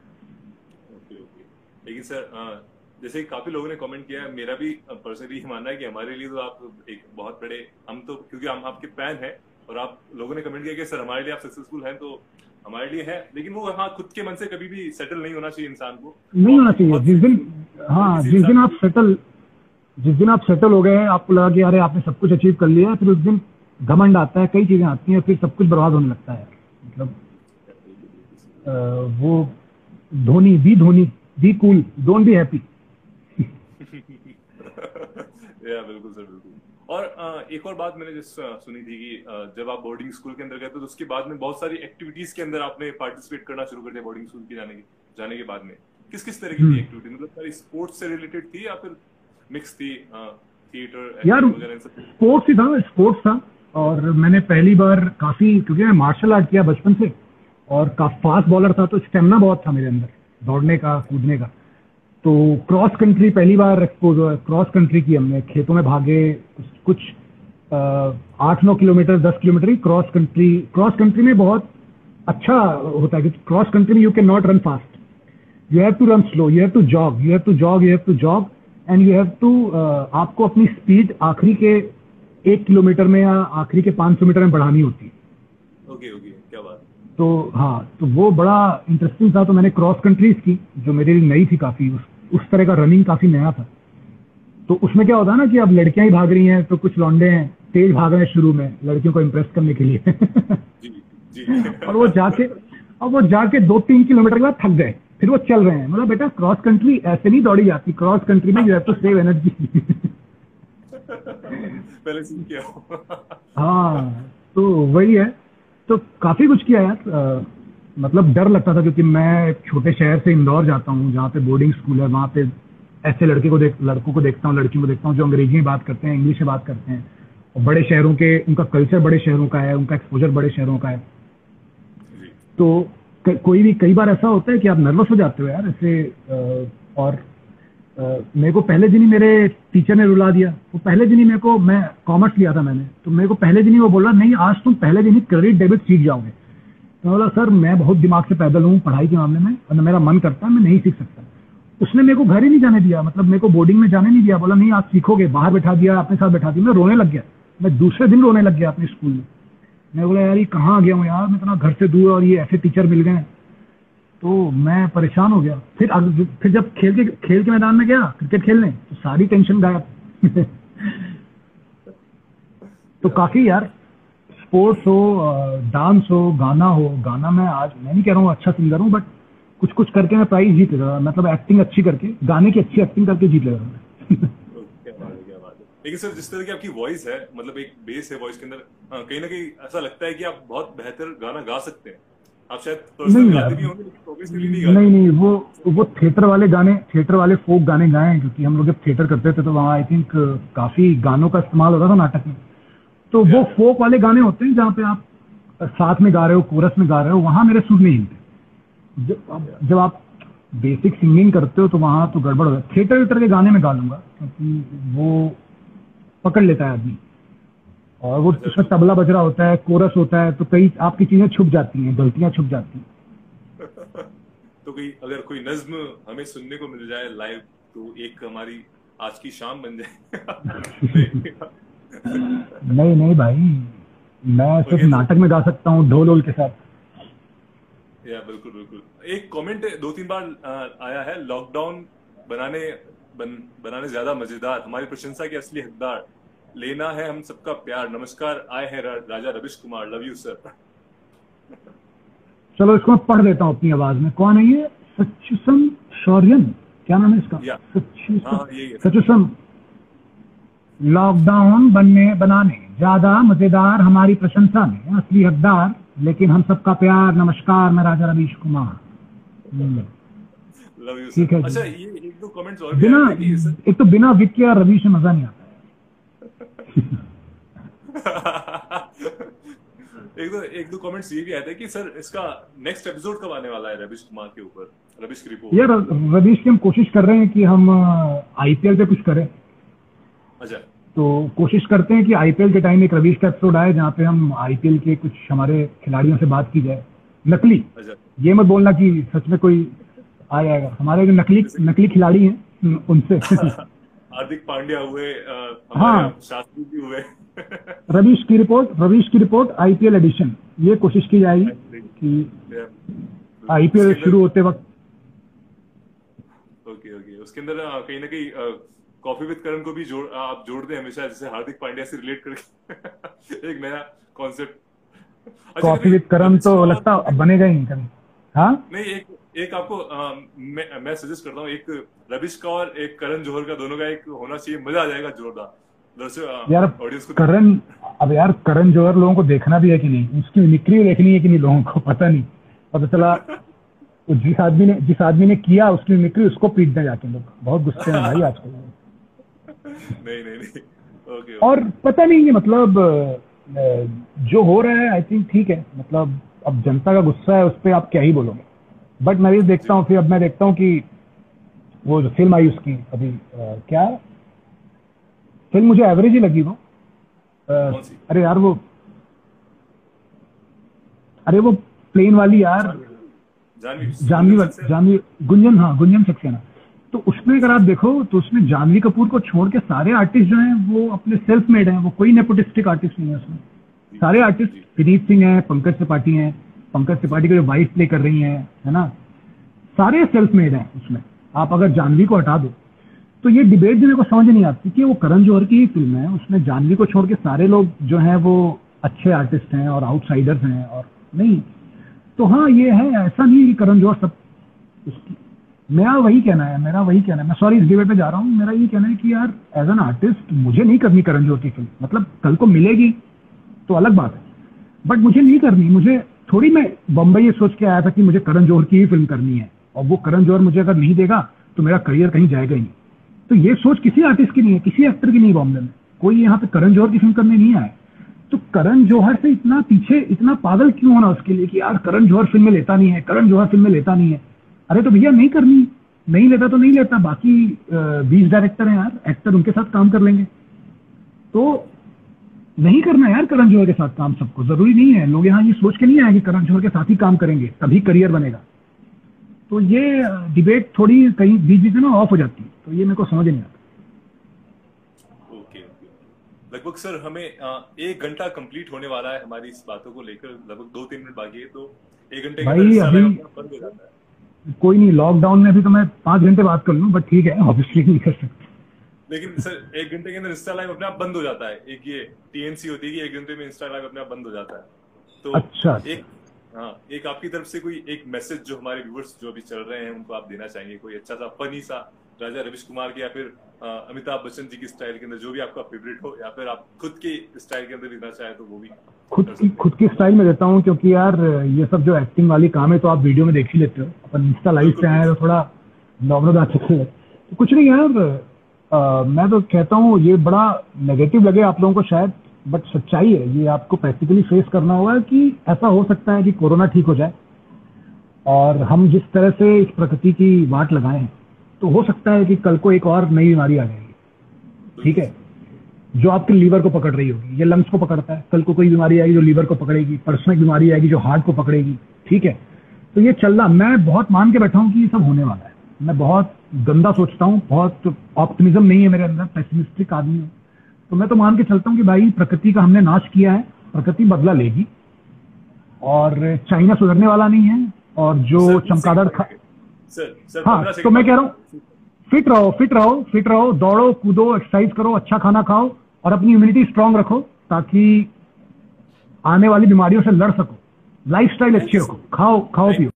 लेकिन सर जैसे काफी लोगों ने कमेंट किया है, मेरा भी पर्सनली मानना है कि हमारे लिए तो आप एक बहुत बड़े, हम तो क्योंकि हम आपके फैन हैं, और आप लोगों ने कमेंट किया कि सर हमारे लिए आप सक्सेसफुल हैं, तो हमारे लिए है। लेकिन वो हाँ खुद के मन से कभी भी सेटल नहीं होना चाहिए इंसान को, नहीं होना चाहिए। जिस दिन आप सेटल हो गए, आपको लगा कि अरे आपने सब कुछ अचीव कर लिया, फिर उस दिन घमंड आता है, कई चीजें आती हैं, फिर सब कुछ बर्बाद होने लगता है। मतलब वो Dhoni be cool, don't be happy. या बिल्कुल सर, बिल्कुल। और एक और बात मैंने जिस सुनी थी कि जब आप बोर्डिंग स्कूल के अंदर गए तो उसके बाद में बहुत सारी एक्टिविटीज के अंदर आपने पार्टिसिपेट करना शुरू कर दिया। बोर्डिंग स्कूल के जाने के बाद में किस तरह की एक्टिविटी, मतलब सारी स्पोर्ट्स से रिलेटेड थी या फिर मिक्स थी, थिएटर यार स्पोर्ट्स था। और मैंने पहली बार काफी, क्योंकि मैं मार्शल आर्ट किया बचपन से और काफी फास्ट बॉलर था, तो स्टेमिना बहुत था मेरे अंदर दौड़ने का, कूदने का। तो क्रॉस कंट्री पहली बार एक्सपोज हुआ, क्रॉस कंट्री की हमने, खेतों में भागे कुछ 8-9 किलोमीटर 10 किलोमीटर ही क्रॉस कंट्री में बहुत अच्छा होता है, क्योंकि क्रॉस कंट्री में you can not run fast, you have to run slow, you have to jog, you have to jog, you have to jog, and you have to, आपको अपनी स्पीड आखिरी के 1 किलोमीटर में या आखिरी के 500 मीटर में बढ़ानी होती है। ओके ओके, क्या बात। तो हाँ, तो वो बड़ा इंटरेस्टिंग था। तो मैंने क्रॉस कंट्रीज की जो मेरे लिए नई थी काफी, उस तरह का रनिंग काफी नया था। तो उसमें क्या होता है ना कि अब लड़कियां ही भाग रही हैं, तो कुछ लौंडे हैं तेज भाग रहे हैं शुरू में लड़कियों को इम्प्रेस करने के लिए जी जी। और वो जाके 2-3 किलोमीटर के बाद थक गए, फिर वो चल रहे हैं। मतलब बेटा क्रॉस कंट्री ऐसे नहीं दौड़ी जाती, क्रॉस कंट्री में you have to save energy पहले सीख किया हो। हाँ, तो वही है। तो काफी कुछ किया यार। मतलब डर लगता था क्योंकि मैं एक छोटे शहर से इंदौर जाता हूँ जहाँ पे बोर्डिंग स्कूल है। वहाँ पे ऐसे लड़कों को देखता हूँ, लड़कियों को देखता हूँ जो अंग्रेजी में बात करते हैं, इंग्लिश में बात करते हैं। और बड़े शहरों के, उनका कल्चर बड़े शहरों का है, उनका एक्सपोजर बड़े शहरों का है। तो कई बार ऐसा होता है कि आप नर्वस हो जाते हो यार ऐसे। और मेरे को पहले दिन ही मेरे टीचर ने रुला दिया। तो पहले दिन ही मैं कॉमर्स लिया था मैंने, तो मेरे को पहले दिन ही वो बोला नहीं आज तुम पहले दिन ही क्रेडिट डेबिट सीख जाओगे। तो मैं बोला सर मैं बहुत दिमाग से पैदल हूँ पढ़ाई के मामले में, और मेरा मन करता है, मैं नहीं सीख सकता। उसने मेरे को घर ही नहीं जाने दिया, मतलब मेरे को बोर्डिंग में जाने नहीं दिया। बोला नहीं आज सीखोगे, बाहर बैठा दिया, अपने साथ बैठा दिया। मैं रोने लग गया, मैं दूसरे दिन रोने लग गया अपने स्कूल में। मैं बोला यार ये कहाँ आ गया हूँ यार, मैं इतना घर से दूर और ये ऐसे टीचर मिल गए। तो मैं परेशान हो गया। फिर जब खेल के मैदान में गया क्रिकेट खेलने, तो सारी टेंशन गायब तो काफी यार, स्पोर्ट्स हो, डांस हो, गाना हो। गाना मैं नहीं कह रहा हूँ अच्छा सिंगर हूँ, बट कुछ करके मैं प्राइज जीत ले रहा, मतलब एक्टिंग अच्छी करके, गाने की अच्छी एक्टिंग करके जीत ले रहा हूँ क्या बात है, क्या बात है। लेकिन सर जिस तरह की आपकी वॉइस है, मतलब एक बेस है वॉइस के अंदर, कहीं ना कहीं ऐसा लगता है कि आप बहुत बेहतर गाना गा सकते हैं। आप शायद पर्सनल गाते भी होंगे लेकिन प्रोफेशनली नहीं गाते। नहीं, वो थिएटर वाले फोक गाने गाए हैं, क्योंकि हम लोग जब थिएटर करते थे तो वहाँ आई थिंक काफी गानों का इस्तेमाल होता था नाटक में। तो वो फोक वाले गाने होते हैं जहाँ पे आप साथ में गा रहे हो, कोरस में गा रहे हो, वहां मेरे सुर नहीं हिलते। जब आप बेसिक सिंगिंग करते हो तो वहां तो गड़बड़ हो जाती है। थिएटर वीटर के गाने में गा लूंगा क्योंकि वो पकड़ लेता है आदमी, और वो उसमें तबला बज रहा होता है, कोरस होता है, तो कई आपकी चीजें छुप जाती हैं, गलतियां छुप जाती हैं। तो अगर कोई नज्म हमें सुनने को मिल जाए लाइव, तो एक हमारी आज की शाम बन जाए नहीं भाई, मैं सिर्फ नाटक में गा सकता हूँ ढोल वोल के साथ। या बिल्कुल बिल्कुल। एक कमेंट 2-3 बार आया है, लॉकडाउन बनाने ज्यादा मजेदार, हमारी प्रशंसा के असली हकदार, लेना है हम सबका प्यार, नमस्कार आए हैं Raja Ravish Kumar, love you sir. चलो इसको मैं पढ़ देता हूँ अपनी आवाज में। कौन है ये? सच्चुसम शौर्यन, क्या नाम है इसका? सच्चुसम। लॉकडाउन बनाने ज्यादा मजेदार, हमारी प्रशंसा में असली हकदार, लेकिन हम सबका प्यार, नमस्कार मैं Raja Ravish Kumar. Love you sir. अच्छा ये एक दो कमेंट्स और एक तो बिना विक के रवि से मजा नहीं आता एक दो कमेंट्स ये भी आते हैं कि सर इसका नेक्स्ट एपिसोड कब आने वाला है रवीश कुमार के ऊपर, रवीश की रिपोर्ट। यार रवीश की हम कोशिश कर रहे हैं कि हम आईपीएल पे कुछ करें। अच्छा, तो कोशिश करते हैं कि आईपीएल के टाइम एक रवीश का एपिसोड आए जहाँ पे हम आईपीएल के कुछ हमारे खिलाड़ियों से बात की जाए। नकली, ये मत बोलना कि सच में कोई आ जाएगा। हमारे जो नकली खिलाड़ी हैं उनसे हार्दिक पांड्या हुए, हाँ, शास्त्री भी हुए रवीश की रिपोर्ट आईपीएल एडिशन, ये कोशिश की जाएगी कि आईपीएल शुरू होते वक्त। ओके, उसके अंदर कहीं ना कहीं कॉफी विद करण को भी आप जोड़ दें हमेशा, जैसे हार्दिक पांड्या से रिलेट करके एक नया कॉन्सेप्ट। कॉफी विद करण तो लगता बनेगा ही कभी। हाँ नहीं, एक आपको मैं सजेस्ट करता हूँ, एक रवीश का और एक करण जौहर का, दोनों का एक होना चाहिए, मजा आ जाएगा जोरदार। यार करण जौहर लोगों को देखना भी है कि नहीं, उसकी मिमिक्री देखनी है कि नहीं, लोगों को पता नहीं। पता चला जिस आदमी ने किया उसकी मिमिक्री, उसको पीट दें जाके लोग। बहुत गुस्से हैं भाई आजकल। नहीं ओके। और पता नहीं है, मतलब जो हो रहा है आई थिंक ठीक है, मतलब अब जनता का गुस्सा है, उस पर आप क्या ही बोलोगे। बट मैं भी देखता हूँ, फिर अब मैं देखता हूँ कि वो जो फिल्म आई उसकी अभी क्या फिल्म मुझे एवरेज ही लगी वो। अरे यार वो प्लेन वाली यार, जानवी गुंजन, हाँ गुंजन सक्सेना। तो उसमें अगर आप देखो तो उसमें जानवी कपूर को छोड़ के सारे आर्टिस्ट जो हैं वो अपने सेल्फ मेड हैं, वो कोई नेपोटिस्टिक आर्टिस्ट नहीं है उसमें। सारे आर्टिस्ट, विनीत सिंह है, पंकज त्रिपाठी हैं, पंकज त्रिपाठी की जो वाइफ प्ले कर रही हैं, है ना, सारे सेल्फ मेड हैं उसमें। आप अगर जानवी को हटा दो तो ये डिबेट भी मेरे को समझ नहीं आती कि वो करण जौहर की ही फिल्म है, उसमें जानवी को छोड़ के सारे लोग जो हैं वो अच्छे आर्टिस्ट हैं और आउटसाइडर्स हैं और नहीं। तो हाँ ये है, ऐसा नहीं है कि करण जौहर सब उसकी, मेरा वही कहना है, मैं सॉरी इस डिबेट पे जा रहा हूँ, मेरा ये कहना है कि यार एज एन आर्टिस्ट मुझे नहीं करनी करण जौहर की फिल्म, मतलब कल को मिलेगी तो अलग बात है, बट मुझे नहीं करनी। मुझे थोड़ी, मैं बम्बई ये सोच के आया था कि मुझे करण जौहर की ही फिल्म करनी है और वो करण जौहर मुझे अगर नहीं देगा तो मेरा करियर कहीं जाएगा ही नहीं। तो ये सोच किसी आर्टिस्ट की नहीं है, किसी एक्टर की नहीं, बॉम्बे में कोई यहाँ पे करण जौहर की फिल्म करने नहीं आया। तो करण जौहर से इतना पीछे, इतना पागल क्यों होना उसके लिए कि यार करण जौहर फिल्म में लेता नहीं है, करण जौहर फिल्म में लेता नहीं है। अरे तो भैया नहीं करनी, नहीं लेता तो नहीं लेता, बाकी 20 डायरेक्टर हैं यार, एक्टर उनके साथ काम कर लेंगे। तो नहीं करना यार करण जौहर के साथ काम, सबको जरूरी नहीं है। लोग यहाँ ये सोच के नहीं आए कि करण जौहर के साथ ही काम करेंगे तभी करियर बनेगा। तो ये डिबेट थोड़ी कहीं बीच बीच में ना ऑफ हो जाती है, तो ये मेरे को समझ नहीं आता। ओके, लगभग सर हमें 1 घंटा कंप्लीट होने वाला है हमारी इस बातों को लेकर, लगभग 2-3 मिनट बाकी है, तो 1 घंटे के भाई अभी बंद हो जाता है। कोई नहीं, लॉकडाउन में भी तो मैं 5 घंटे बात कर लूँ, बट ठीक है ऑब्वियसली नहीं कर सकते। लेकिन सर 1 घंटे के अंदर इंस्टा लाइव अपने आप बंद हो जाता है, एक ये टीएनसी होती है कि 1 घंटे में इंस्टा लाइव अपने आप बंद हो जाता है। तो अच्छा, एक आपकी तरफ से कोई एक मैसेज जो हमारे व्यूअर्स जो अभी चल रहे हैं उनको आप देना चाहेंगे, कोई अच्छा सा फनी सा राजा रविश कुमार के या फिर अमिताभ बच्चन जी की स्टाइल के अंदर जो भी आपका फेवरेट हो, या फिर आप खुद के स्टाइल के अंदर देना चाहे तो वो भी खुद की स्टाइल में देता हूँ, क्योंकि यार ये सब जो एक्टिंग वाली काम है तो आप वीडियो में देख ही लेते हो, अपन इंस्टा लाइव पे आए तो थोड़ा नॉर्मल आ चुके हैं। तो कुछ नहीं यार, मैं तो कहता हूँ ये बड़ा नेगेटिव लगे आप लोगों को शायद, बट सच्चाई है, ये आपको प्रैक्टिकली फेस करना होगा कि ऐसा हो सकता है कि कोरोना ठीक हो जाए और हम जिस तरह से इस प्रकृति की वाट लगाए हैं तो हो सकता है कि कल को एक और नई बीमारी आ जाएगी, ठीक है, जो आपके लीवर को पकड़ रही होगी। ये लंग्स को पकड़ता है, कल को कोई बीमारी आएगी जो लीवर को पकड़ेगी, परसों एक बीमारी आएगी जो हार्ट को पकड़ेगी, ठीक है। तो ये चल रहा, मैं बहुत मान के बैठा हूँ कि ये सब होने वाला है। मैं बहुत गंदा सोचता हूँ, बहुत ऑप्टिमिज्म नहीं है मेरे अंदर, पेसिमिस्टिक आदमी हूँ। तो मैं तो मान के चलता हूँ कि भाई प्रकृति का हमने नाश किया है, प्रकृति बदला लेगी और चाइना सुधरने वाला नहीं है। और जो चमगादड़ हाँ, तो मैं कह रहा हूँ फिट रहो, दौड़ो कूदो, एक्सरसाइज करो, अच्छा खाना खाओ और अपनी इम्यूनिटी स्ट्रांग रखो ताकि आने वाली बीमारियों से लड़ सको। लाइफस्टाइल अच्छी रखो, खाओ पियो।